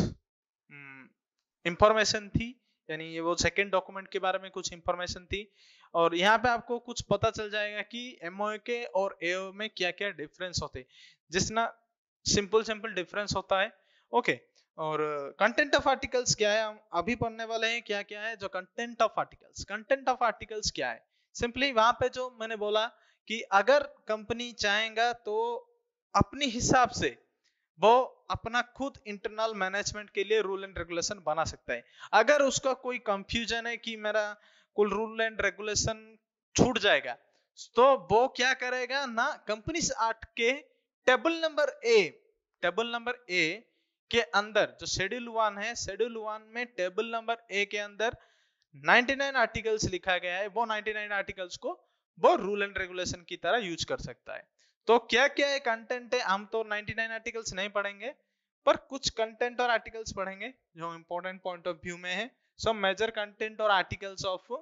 इंफॉर्मेशन थी, यानी ये वो सेकेंड डॉक्यूमेंट के बारे में कुछ इंफॉर्मेशन थी। और यहाँ पे आपको कुछ पता चल जाएगा कि एमओए के और एओ में क्या क्या डिफरेंस होते हैं, जिसना सिंपल सिंपल डिफरेंस होता है। ओके, और कंटेंट ऑफ आर्टिकल्स क्या है, हम अभी पढ़ने वाले हैं क्या क्या है। जो content of articles, content of articles क्या है, सिंपली वहां पे जो मैंने बोला कि अगर कंपनी चाहेगा तो अपने हिसाब से वो अपना खुद इंटरनल मैनेजमेंट के लिए रूल एंड रेगुलेशन बना सकता है। अगर उसका कोई कंफ्यूजन है कि मेरा कुल रूल एंड रेगुलेशन छूट जाएगा, तो वो क्या करेगा ना, कंपनीज एक्ट के table number A table number A के अंदर जो शेड्यूल वन है, शेड्यूल वन में टेबल नंबर ए के अंदर निन्यानवे आर्टिकल्स लिखा गया है। वो निन्यानवे आर्टिकल्स को वो रूल एंड रेगुलेशन की तरह यूज कर सकता है। तो क्या क्या है कंटेंट है, हम तो निन्यानवे आर्टिकल्स नहीं पढ़ेंगे, पर कुछ कंटेंट और आर्टिकल्स पढ़ेंगे जो इंपॉर्टेंट पॉइंट ऑफ व्यू में है। सो मेजर कंटेंट और आर्टिकल्स ऑफ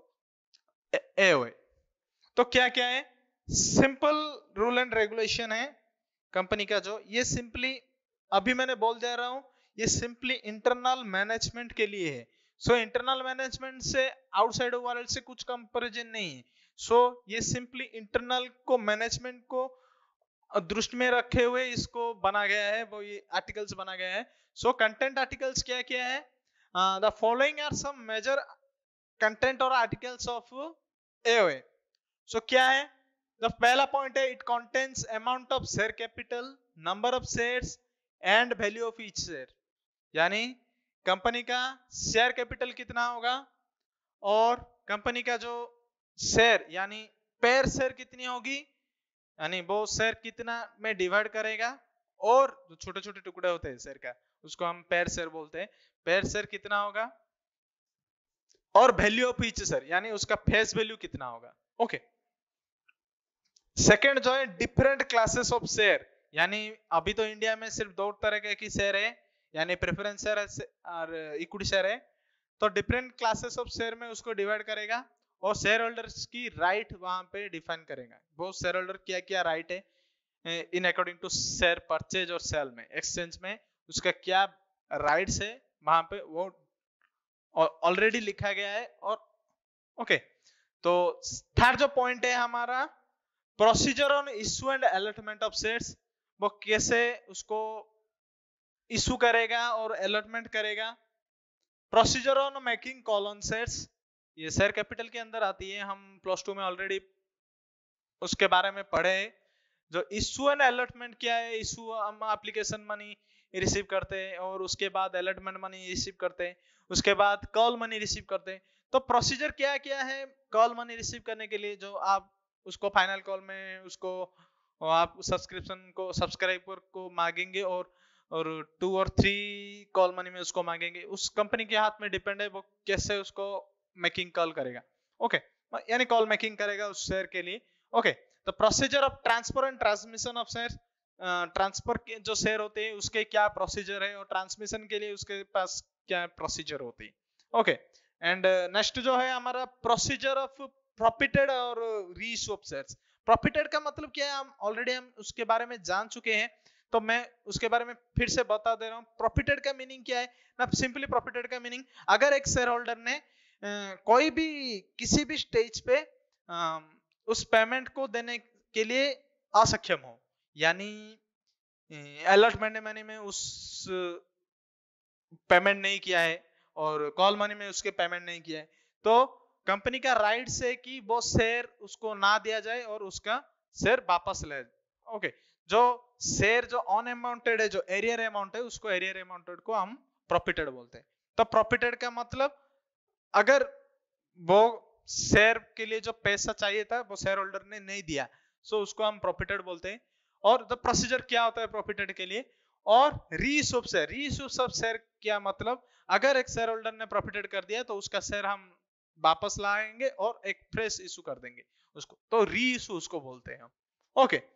एओए। तो क्या क्या है, सिंपल रूल एंड रेगुलेशन है कंपनी का, जो ये सिंपली अभी मैंने बोल दे रहा हूं, ये सिंपली इंटरनल मैनेजमेंट के लिए है। सो इंटरनल मैनेजमेंट से आउटसाइड वर्ल्ड से कुछ कंपैरिजन नहीं है। सो so, ये सिंपली इंटरनल को मैनेजमेंट को दृष्टि में रखे हुए इसको बना गया है, वो ये आर्टिकल्स बना गया है। सो कंटेंट आर्टिकल्स क्या क्या है, the following are some major content और आर्टिकल्स ऑफ एओए। सो क्या है, द पहला पॉइंट है, it contains amount of share capital, number of shares and value of each share, यानी कंपनी का शेयर कैपिटल कितना होगा और कंपनी का जो शेयर यानी पेयर शेयर कितनी होगी, यानी वो शेयर कितना में डिवाइड करेगा, और जो छोटे छोटे टुकड़े होते हैं शेयर का उसको हम पेयर शेयर बोलते हैं, पेयर शेयर कितना होगा, और वैल्यू ऑफ ईच शेयर यानी उसका फेस वैल्यू कितना होगा। ओके, सेकंड जो है डिफरेंट क्लासेस ऑफ शेयर, यानी अभी तो इंडिया में सिर्फ दो तरह के शेयर है, यानी प्रेफरेंस शेयर और इक्विटी शेयर है। तो डिफरेंट क्लासेस ऑफ शेयर में उसको डिवाइड करेगा और शेयर होल्डर्स की राइट वहां पे डिफाइन करेगा, वो शेयर होल्डर क्या क्या राइट है in according to share purchase और सेल में, एक्सचेंज में उसका क्या राइट्स है वहां पे वो ऑलरेडी लिखा गया है। और ओके, तो थर्ड जो पॉइंट है हमारा, procedure on issue and allotment of shares, वो कैसे उसको इशू करेगा और अलॉटमेंट करेगा। Procedure on making call on shares, ये शेयर कैपिटल के अंदर आती है, हम प्लस टू में ऑलरेडी उसके बारे में पढ़े। जो इशू एंड अलॉटमेंट क्या है, इशू हम एप्लीकेशन मनी रिसीव करते हैं और उसके बाद अलॉटमेंट मनी रिसीव करते हैं, उसके बाद कॉल मनी रिसीव करते हैं। तो प्रोसीजर क्या क्या है कॉल मनी रिसीव करने के लिए, जो आप उसको फाइनल कॉल में उसको आप सब्सक्रिप्शन को सब्सक्राइबर को मांगेंगे और और टू और थ्री कॉल मनी में उसको मांगेंगे, उस कंपनी के हाथ में डिपेंड है वो कैसे उसको मेकिंग कॉल करेगा। ओके, यानी कॉल मेकिंग करेगा उस शेयर के लिए। ओके, तो procedure of transfer and transmission of share, transfer के जो शेयर होते हैं उसके क्या प्रोसीजर है और ट्रांसमिशन के लिए उसके पास क्या प्रोसीजर होती है। ओके, एंड नेक्स्ट जो है हमारा प्रोसीजर ऑफ प्रॉफिटेड और रीइश्यू ऑफ शेयर्स। प्रॉफिटेड का मतलब क्या है, हम ऑलरेडी हम उसके बारे में जान चुके हैं, तो मैं उसके बारे में फिर से बता दे रहा हूँ। प्रॉफिटेड का मीनिंग क्या है ना, सिंपली प्रॉफिटेड का मीनिंग, अगर एक शेयर होल्डर ने आ, कोई भी किसी भी स्टेज पे आ, उस पेमेंट को देने के लिए असक्षम हो, यानी अलॉटमेंट मनी में उस पेमेंट नहीं किया है और कॉल मनी में उसके पेमेंट नहीं किया है, तो कंपनी का राइट है कि वो शेयर उसको ना दिया जाए और उसका शेयर वापस ले। ओके, जो शेयर जो ऑन अमाउंटेड है, जो एरियर अमाउंट है, उसको एरियर अमाउंटेड को हम प्रॉफिटेड बोलते हैं। तो प्रॉफिटेड का मतलब अगर वो शेयर के लिए जो पैसा चाहिए था वो शेयर होल्डर ने नहीं दिया, सो उसको हम प्रॉफिटेड बोलते हैं। और द प्रोसीजर क्या होता है प्रॉफिटेड के लिए, और reissue of share, reissue of share क्या मतलब, अगर एक शेयर होल्डर ने प्रॉफिटेड कर दिया तो उसका शेयर हम वापस लाएंगे और एक फ्रेश इशू कर देंगे उसको, तो रीइश्यू उसको बोलते हैं हम। ओके,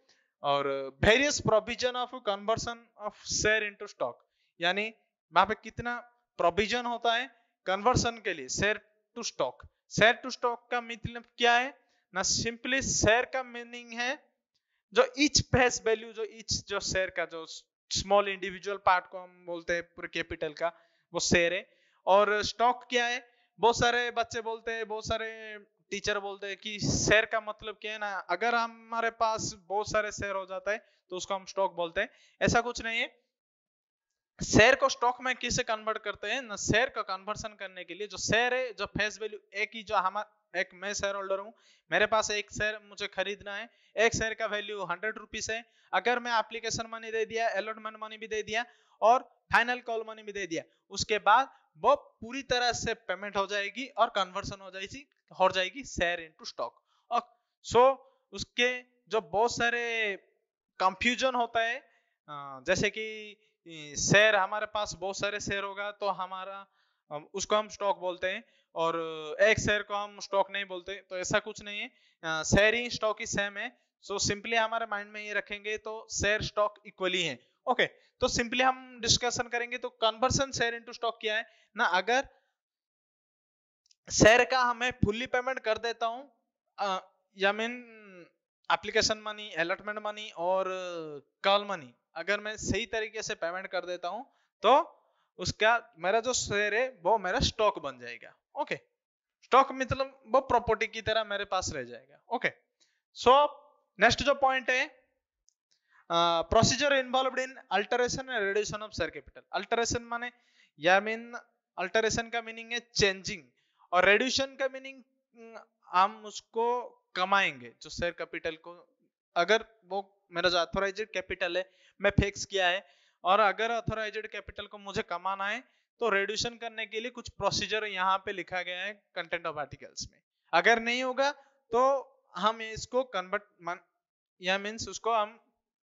और various provision of conversion of share into stock, यानी वहां पे कितना प्रोविजन होता है कन्वर्सन के लिए share to stock. Share to stock का मतलब क्या है ना, सिंपली शेयर का मीनिंग है जो ईच फेस वैल्यू, जो ईच जो शेयर का जो स्मॉल इंडिविजुअल पार्ट को हम बोलते हैं पूरे कैपिटल का, वो शेयर है। और स्टॉक क्या है, बहुत सारे बच्चे बोलते हैं, बहुत सारे टीचर बोलते हैं कि शेयर का मतलब क्या है ना, अगर हमारे पास बहुत सारे शेयर हो जाता है तो उसको हम स्टॉक बोलते हैं। ऐसा कुछ नहीं है। शेयर को स्टॉक में किसे कन्वर्ट करते हैं ना, शेयर का कन्वर्सन करने के लिए जो शेयर है, जो फेस वैल्यू एक ही, जो हमारा एक मैं शेयर होल्डर हूं, मेरे पास एक शेयर मुझे खरीदना है, एक शेयर का वैल्यू हंड्रेड रुपीज है। अगर मैं एप्लीकेशन मनी दे दिया, अलॉटमेंट मनी भी दे दिया और फाइनल कॉल मनी भी दे दिया, उसके बाद वो पूरी तरह से पेमेंट हो जाएगी और कन्वर्सन हो जाएगी हो जाएगी शेयर इनटू स्टॉक। और सो उसके जो बहुत सारे कंफ्यूजन होता है, जैसे कि शेयर, हमारे पास बहुत सारे शेयर होगा तो हमारा उसको हम स्टॉक बोलते हैं, और एक शेयर को हम स्टॉक नहीं बोलते, तो ऐसा कुछ नहीं है। शेयर ही स्टॉक ही सेम है। सो सिंपली हमारे माइंड में ये रखेंगे तो शेयर स्टॉक इक्वली है। ओके, तो सिंपली हम डिस्कशन करेंगे तो कन्वर्सन शेयर इनटू स्टॉक क्या है ना, अगर शेयर का हमें फुल्ली पेमेंट कर देता हूं, या mean application money, allotment money और कॉल मनी, अगर मैं सही तरीके से पेमेंट कर देता हूं तो उसका मेरा जो शेयर है वो मेरा स्टॉक बन जाएगा। ओके, स्टॉक मतलब वो प्रॉपर्टी की तरह मेरे पास रह जाएगा। ओके, सो नेक्स्ट जो पॉइंट है, procedure involved in alteration and reduction of share capital. Alteration माने, या मीन अल्टरेशन का मीनिंग है चेंजिंग, और रिड्यूशन का मीनिंग हम उसको कमाएंगे, जो शेयर कैपिटल को, अगर वो मेरा जो ऑथोराइज्ड कैपिटल है मैं फिक्स किया है, और अगर ऑथोराइज्ड कैपिटल को मुझे कमाना है तो रिड्यूशन करने के लिए कुछ प्रोसीजर यहाँ पे लिखा गया है कंटेंट ऑफ आर्टिकल्स में। अगर नहीं होगा तो हम इसको कन्वर्ट, या मीन्स उसको हम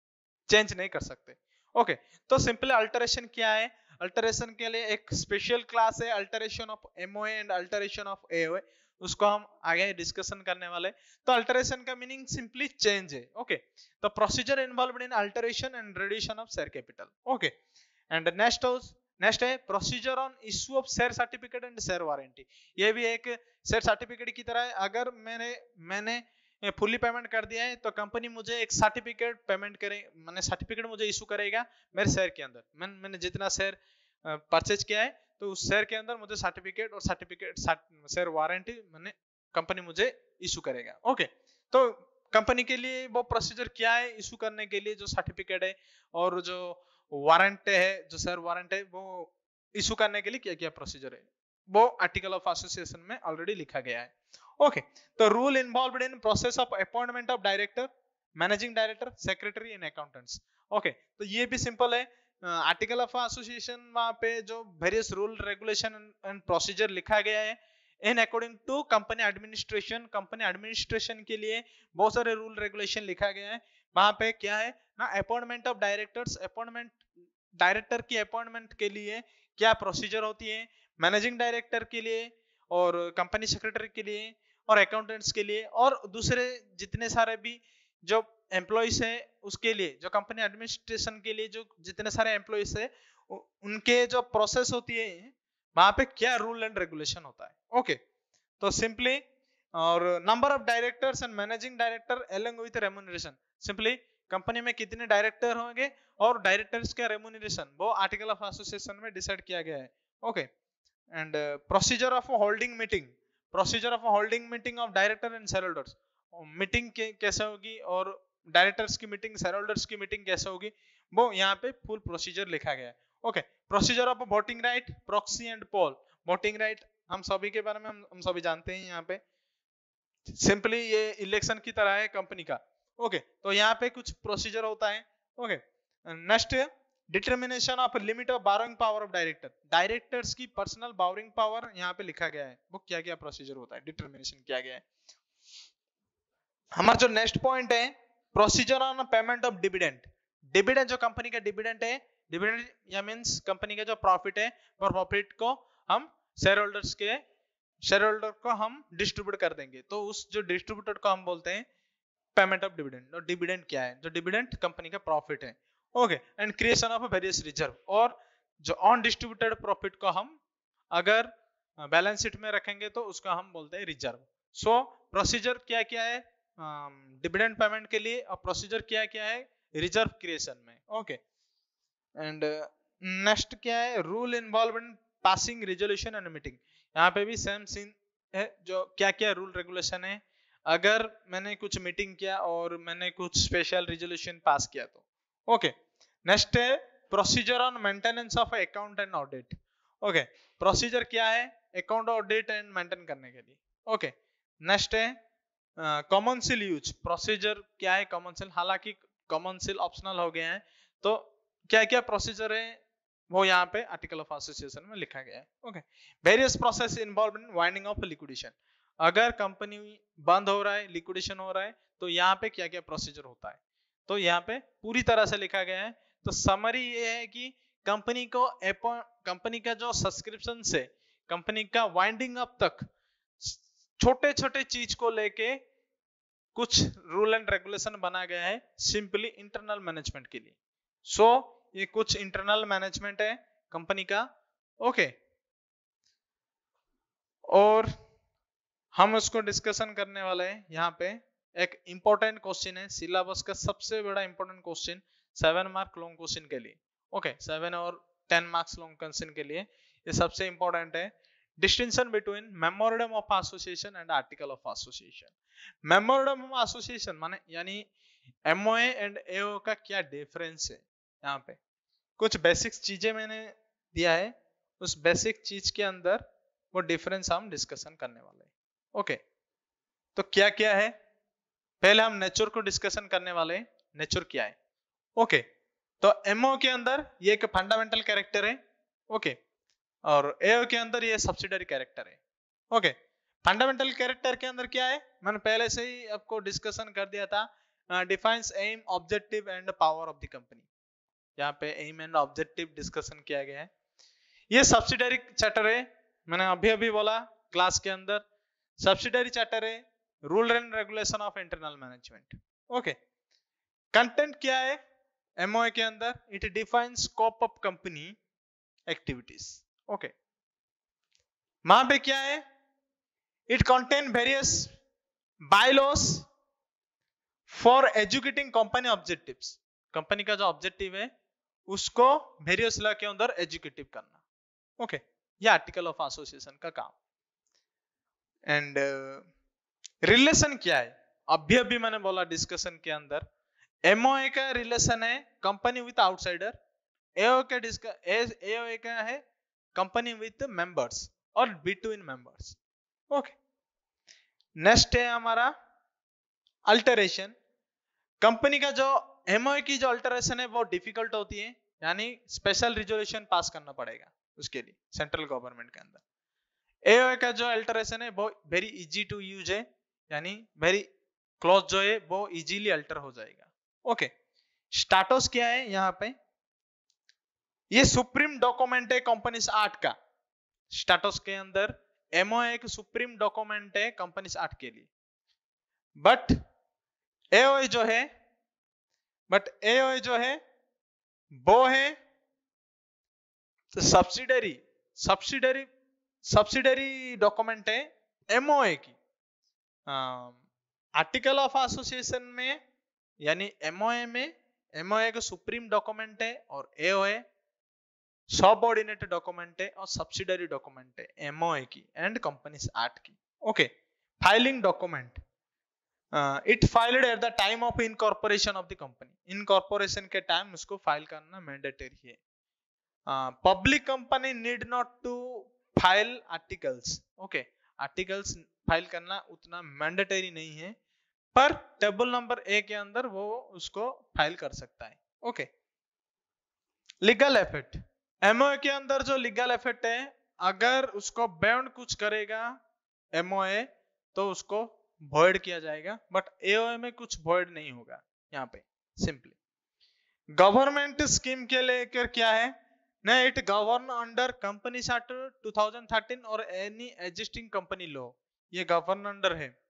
चेंज नहीं कर सकते। ओके, तो सिंपली अल्टरेशन क्या है, अल्टरेशन के लिए एक स्पेशल क्लास है, alteration of MOA and alteration of AOA, उसको हम आगे डिस्कशन करने वाले। तो अल्टरेशन का मीनिंग सिंपली चेंज है। ओके, तो procedure involved in alteration and reduction of share capital. Okay, and next next है procedure on issue of share certificate and share warranty. ये भी एक शेयर सर्टिफिकेट की तरह है। अगर मैंने मैंने फुल्ली पेमेंट कर दिया है तो कंपनी मुझे एक सर्टिफिकेट पेमेंट करे, मैंने सर्टिफिकेट मुझे इशू करेगा मेरे शेयर के अंदर। मैं, मैंने जितना शेयर परचेज किया है तो उस शेयर के अंदर मुझे सर्टिफिकेट और सर्टिफिकेट शेयर वारंटी मैंने कंपनी मुझे इशू करेगा। ओके, तो कंपनी के लिए वो प्रोसीजर क्या है इशू करने के लिए, जो सर्टिफिकेट है और जो वारंट है, जो शेयर वारंट है, वो इशू करने के लिए क्या क्या प्रोसीजर है, वो आर्टिकल ऑफ एसोसिएशन में ऑलरेडी लिखा गया है। ओके, तो rule involved in process of appointment of director, managing director, secretary and accountants. Okay, तो ये भी सिंपल है। आर्टिकल ऑफ एसोसिएशन वहां पे जो various rule regulation and procedure लिखा गया है in according to company administration. Company administration के लिए बहुत सारे रूल रेगुलेशन लिखा गया है। वहां पे क्या है ना, appointment of directors, appointment director की अपॉइंटमेंट के लिए क्या प्रोसीजर होती है, मैनेजिंग डायरेक्टर के लिए और कंपनी सेक्रेटरी के लिए और अकाउंटेंट्स के लिए और दूसरे जितने सारे भी जो एम्प्लॉइज है उसके लिए, जो कंपनी एडमिनिस्ट्रेशन के लिए जो जितने सारे एम्प्लॉइज है उनके जो प्रोसेस होती है वहां पे क्या रूल एंड रेगुलेशन होता है। ओके, तो सिंपली, और number of directors and managing director along with remuneration, simply company में कितने डायरेक्टर होंगे और डायरेक्टर्स का रेम्यूनरेशन वो आर्टिकल ऑफ एसोसिएशन में डिसाइड किया गया है। Okay, and procedure of holding meeting, procedure of holding meeting of director and share holders, meeting कैसे होगी और डायरेक्टर्स की मीटिंग, शेयर होल्डर्स की मीटिंग कैसे होगी, वो यहाँ पे फुल प्रोसीजर लिखा गया है। Okay, procedure of voting right, proxy and poll. Voting right हम सभी के बारे में हम, हम सभी जानते हैं। यहाँ पे सिंपली ये इलेक्शन की तरह है कंपनी का। ओके, तो यहाँ पे कुछ प्रोसीजर होता है। Okay, next determination of limit of borrowing power of director, directors की पर्सनल बारोइंग पावर यहाँ पे लिखा गया है, वो क्या क्या प्रोसीजर होता है, डिटर्मिनेशन किया गया है। हमारा जो नेक्स्ट पॉइंट है procedure on payment of dividend. Dividend जो कंपनी का डिविडेंड है, डिविडेंड या मींस कंपनी का जो प्रॉफिट है और प्रॉफिट को हम शेयर होल्डर्स के शेयर होल्डर को हम डिस्ट्रीब्यूट कर देंगे, तो उस जो डिस्ट्रीब्यूटर को हम बोलते हैं पेमेंट ऑफ डिविडेंड, और डिविडेंड क्या है, जो डिविडेंड कंपनी का प्रॉफिट है, okay, and creation of various reserve, और जो अनडिस्ट्रीब्यूटेड प्रॉफिट को हम अगर बैलेंस शीट में रखेंगे तो उसका हम बोलते हैं रिजर्व। सो प्रोसीजर क्या क्या है डिविडेंड uh, पेमेंट के लिए, और प्रोसीजर क्या क्या है रिजर्व क्रिएशन में, ओके। एंड नेक्स्ट क्या है, rule involve in passing resolution and meeting. यहाँ पे भी सेम सीन है, जो क्या क्या रूल रेगुलेशन है अगर मैंने कुछ मीटिंग किया और मैंने कुछ स्पेशल रिजोल्यूशन पास किया तो, ओके। नेक्स्ट है procedure on maintenance of account and audit, okay. Procedure क्या है अकाउंट ऑडिट एंड मेंटेन करने के लिए, ओके। नेक्स्ट है कॉमन सील यूज, प्रोसीजर क्या है कॉमन सील, हालांकि कॉमन सील ऑप्शनल हो गए हैं, तो क्या क्या प्रोसीजर है वो यहाँ पे आर्टिकल ऑफ एसोसिएशन में लिखा गया है, okay. Various process involve in winding of liquidation, अगर कंपनी बंद हो रहा है, लिक्विडेशन हो रहा है, तो यहाँ पे क्या क्या प्रोसीजर होता है, तो यहाँ पे पूरी तरह से लिखा गया है। तो समरी ये है कि कंपनी को कंपनी का जो सब्सक्रिप्शन से कंपनी का वाइंडिंग अप तक छोटे छोटे चीज को लेके कुछ रूल एंड रेगुलेशन बना गया है सिंपली इंटरनल मैनेजमेंट के लिए। सो so, ये कुछ इंटरनल मैनेजमेंट है कंपनी का, ओके। और हम उसको डिस्कशन करने वाले हैं। यहाँ पे एक इंपॉर्टेंट क्वेश्चन है सिलेबस का सबसे बड़ा important question, seven mark long question के लिए, ओके, सेवन और टेन मार्क्स लॉन्ग क्वेश्चन के लिए ये सबसे इंपॉर्टेंट है। Distinction between memorandum of association and article of association. Memorandum of association माने यानी एमओए एंड एओ का क्या डिफरेंस है, यहाँ पे कुछ बेसिक्स चीजें मैंने दिया है, उस बेसिक चीज के अंदर वो डिफरेंस हम डिस्कशन करने वाले हैं, ओके। तो क्या क्या है, पहले हम नेचर को डिस्कशन करने वाले हैं, नेचर क्या है, ओके। तो एमओ के अंदर ये एक फंडामेंटल कैरेक्टर है, ओके, और एओ के अंदर ये सब्सिडरी कैरेक्टर है, ओके। फंडामेंटल कैरेक्टर के अंदर क्या है, मैंने पहले से ही आपको डिस्कशन कर दिया था, defines M objective and power of the company. यहाँ पे एम एंड ऑब्जेक्टिव डिस्कशन किया गया है। ये सब्सिडरी चैप्टर है, मैंने अभी अभी बोला क्लास के अंदर, सब्सिडरी चैप्टर है, rule and regulation of internal management, okay. Content क्या है एमओए के अंदर, it defines scope of company activities, okay. वहां पे क्या है, it contain various bylaws for educating company objectives, company का जो ऑब्जेक्टिव है उसको वेरियस लॉ के अंदर एजुकेटिव करना, ओके। ये आर्टिकल ऑफ एसोसिएशन का काम। एंड रिलेशन uh, क्या है, अभी अभी मैंने बोला डिस्कशन के अंदर, एमओए का रिलेशन है कंपनी विथ आउटसाइडर, एओ का एओए का है कंपनी विथ मेंबर्स और बिटवीन मेंबर्स, ओके। नेक्स्ट है हमारा अल्टरेशन, कंपनी का जो एमओए की जो अल्टरेशन है वो डिफिकल्ट होती है, यानी स्पेशल रिजोल्यूशन पास करना पड़ेगा उसके लिए सेंट्रल गवर्नमेंट के अंदर। एओए का जो अल्टरेशन है वो वेरी इजी टू यूज है, यानी वेरी क्लोज जो है वो इजीली अल्टर हो जाएगा, ओके। स्टेटस क्या है यहाँ पे, ये सुप्रीम डॉक्यूमेंट है कंपनीज एक्ट का, स्टेटस के अंदर एमओए एक सुप्रीम डॉक्यूमेंट है कंपनीज एक्ट के लिए। बट एओए जो है बट एओए जो है वो है सब्सिडरी सब्सिडरी सब्सिडरी डॉक्यूमेंट है एमओए की। आर्टिकल ऑफ एसोसिएशन में यानी एमओए में एमओए का सुप्रीम डॉक्यूमेंट है और एओए सबऑर्डिनेट डॉक्यूमेंट है और सब्सिडरी डॉक्यूमेंट है एमओए की एंड कंपनीज एक्ट की, okay. Filing document, it filed at the time of incorporation of the company, incorporation के टाइम उसको फाइल करना मैंडेटरी है। Public company need not to file articles, okay, articles file करना उतना mandatory नहीं है, पर टेबल नंबर ए के अंदर वो उसको फाइल कर सकता है, ओके। लीगल इफेक्ट, एमओए के अंदर जो लीगल इफेक्ट है, अगर उसको बाउंड कुछ करेगा एमओए तो उसको वॉइड किया जाएगा, बट एओए में कुछ वॉइड नहीं होगा यहाँ पे सिंपली। गवर्नमेंट स्कीम के लेकर क्या है ना, it govern under company act two thousand thirteen और एनी एग्जिस्टिंग कंपनी लॉ, ये गवर्न अंडर है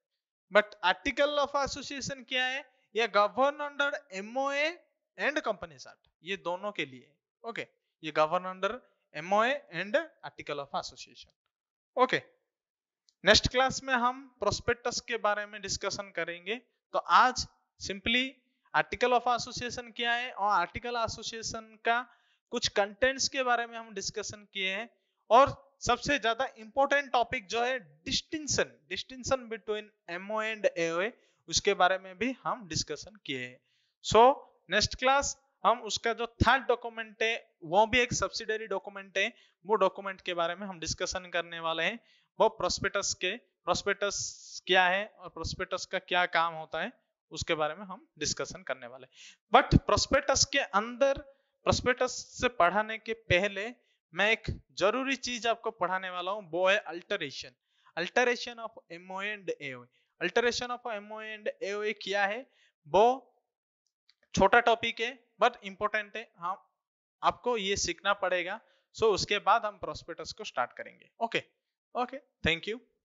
बट आर्टिकल ऑफ एसोसिएशन क्या है, ये govern under MOA and companies act, ये दोनों के लिए। ओके, ये govern under MOA and article of association. Okay, next class में हम प्रोस्पेक्टस के बारे में डिस्कशन करेंगे। तो आज सिंपली आर्टिकल ऑफ एसोसिएशन क्या है और आर्टिकल एसोसिएशन का कुछ कंटेंट्स के बारे में हम डिस्कशन किए हैं, और सबसे ज्यादा इंपॉर्टेंट टॉपिक जो है distinction distinction between MOA and AOA, उसके बारे में भी हम डिस्कशन किए हैं। सो नेक्स्ट क्लास हम उसका जो थर्ड डॉक्यूमेंट है, वो भी एक सब्सिडरी डॉक्यूमेंट है, वो डॉक्यूमेंट के बारे में हम डिस्कशन करने वाले हैं। वो प्रोस्पेक्टस के प्रोस्पेक्टस क्या है और प्रोस्पेक्टस का क्या काम होता है, उसके बारे में हम डिस्कशन करने वाले हैं। बट प्रोस्पेक्टस के अंदर, प्रोस्पेक्टस से पढ़ाने के पहले मैं एक जरूरी चीज आपको पढ़ाने वाला हूं, वो है alteration alteration of MOA and AOA. Alteration of MOA and AOA क्या है, वो छोटा टॉपिक है बट इंपॉर्टेंट है, हाँ आपको ये सीखना पड़ेगा। सो so, उसके बाद हम प्रोस्पेक्टस को स्टार्ट करेंगे। Okay okay, thank you.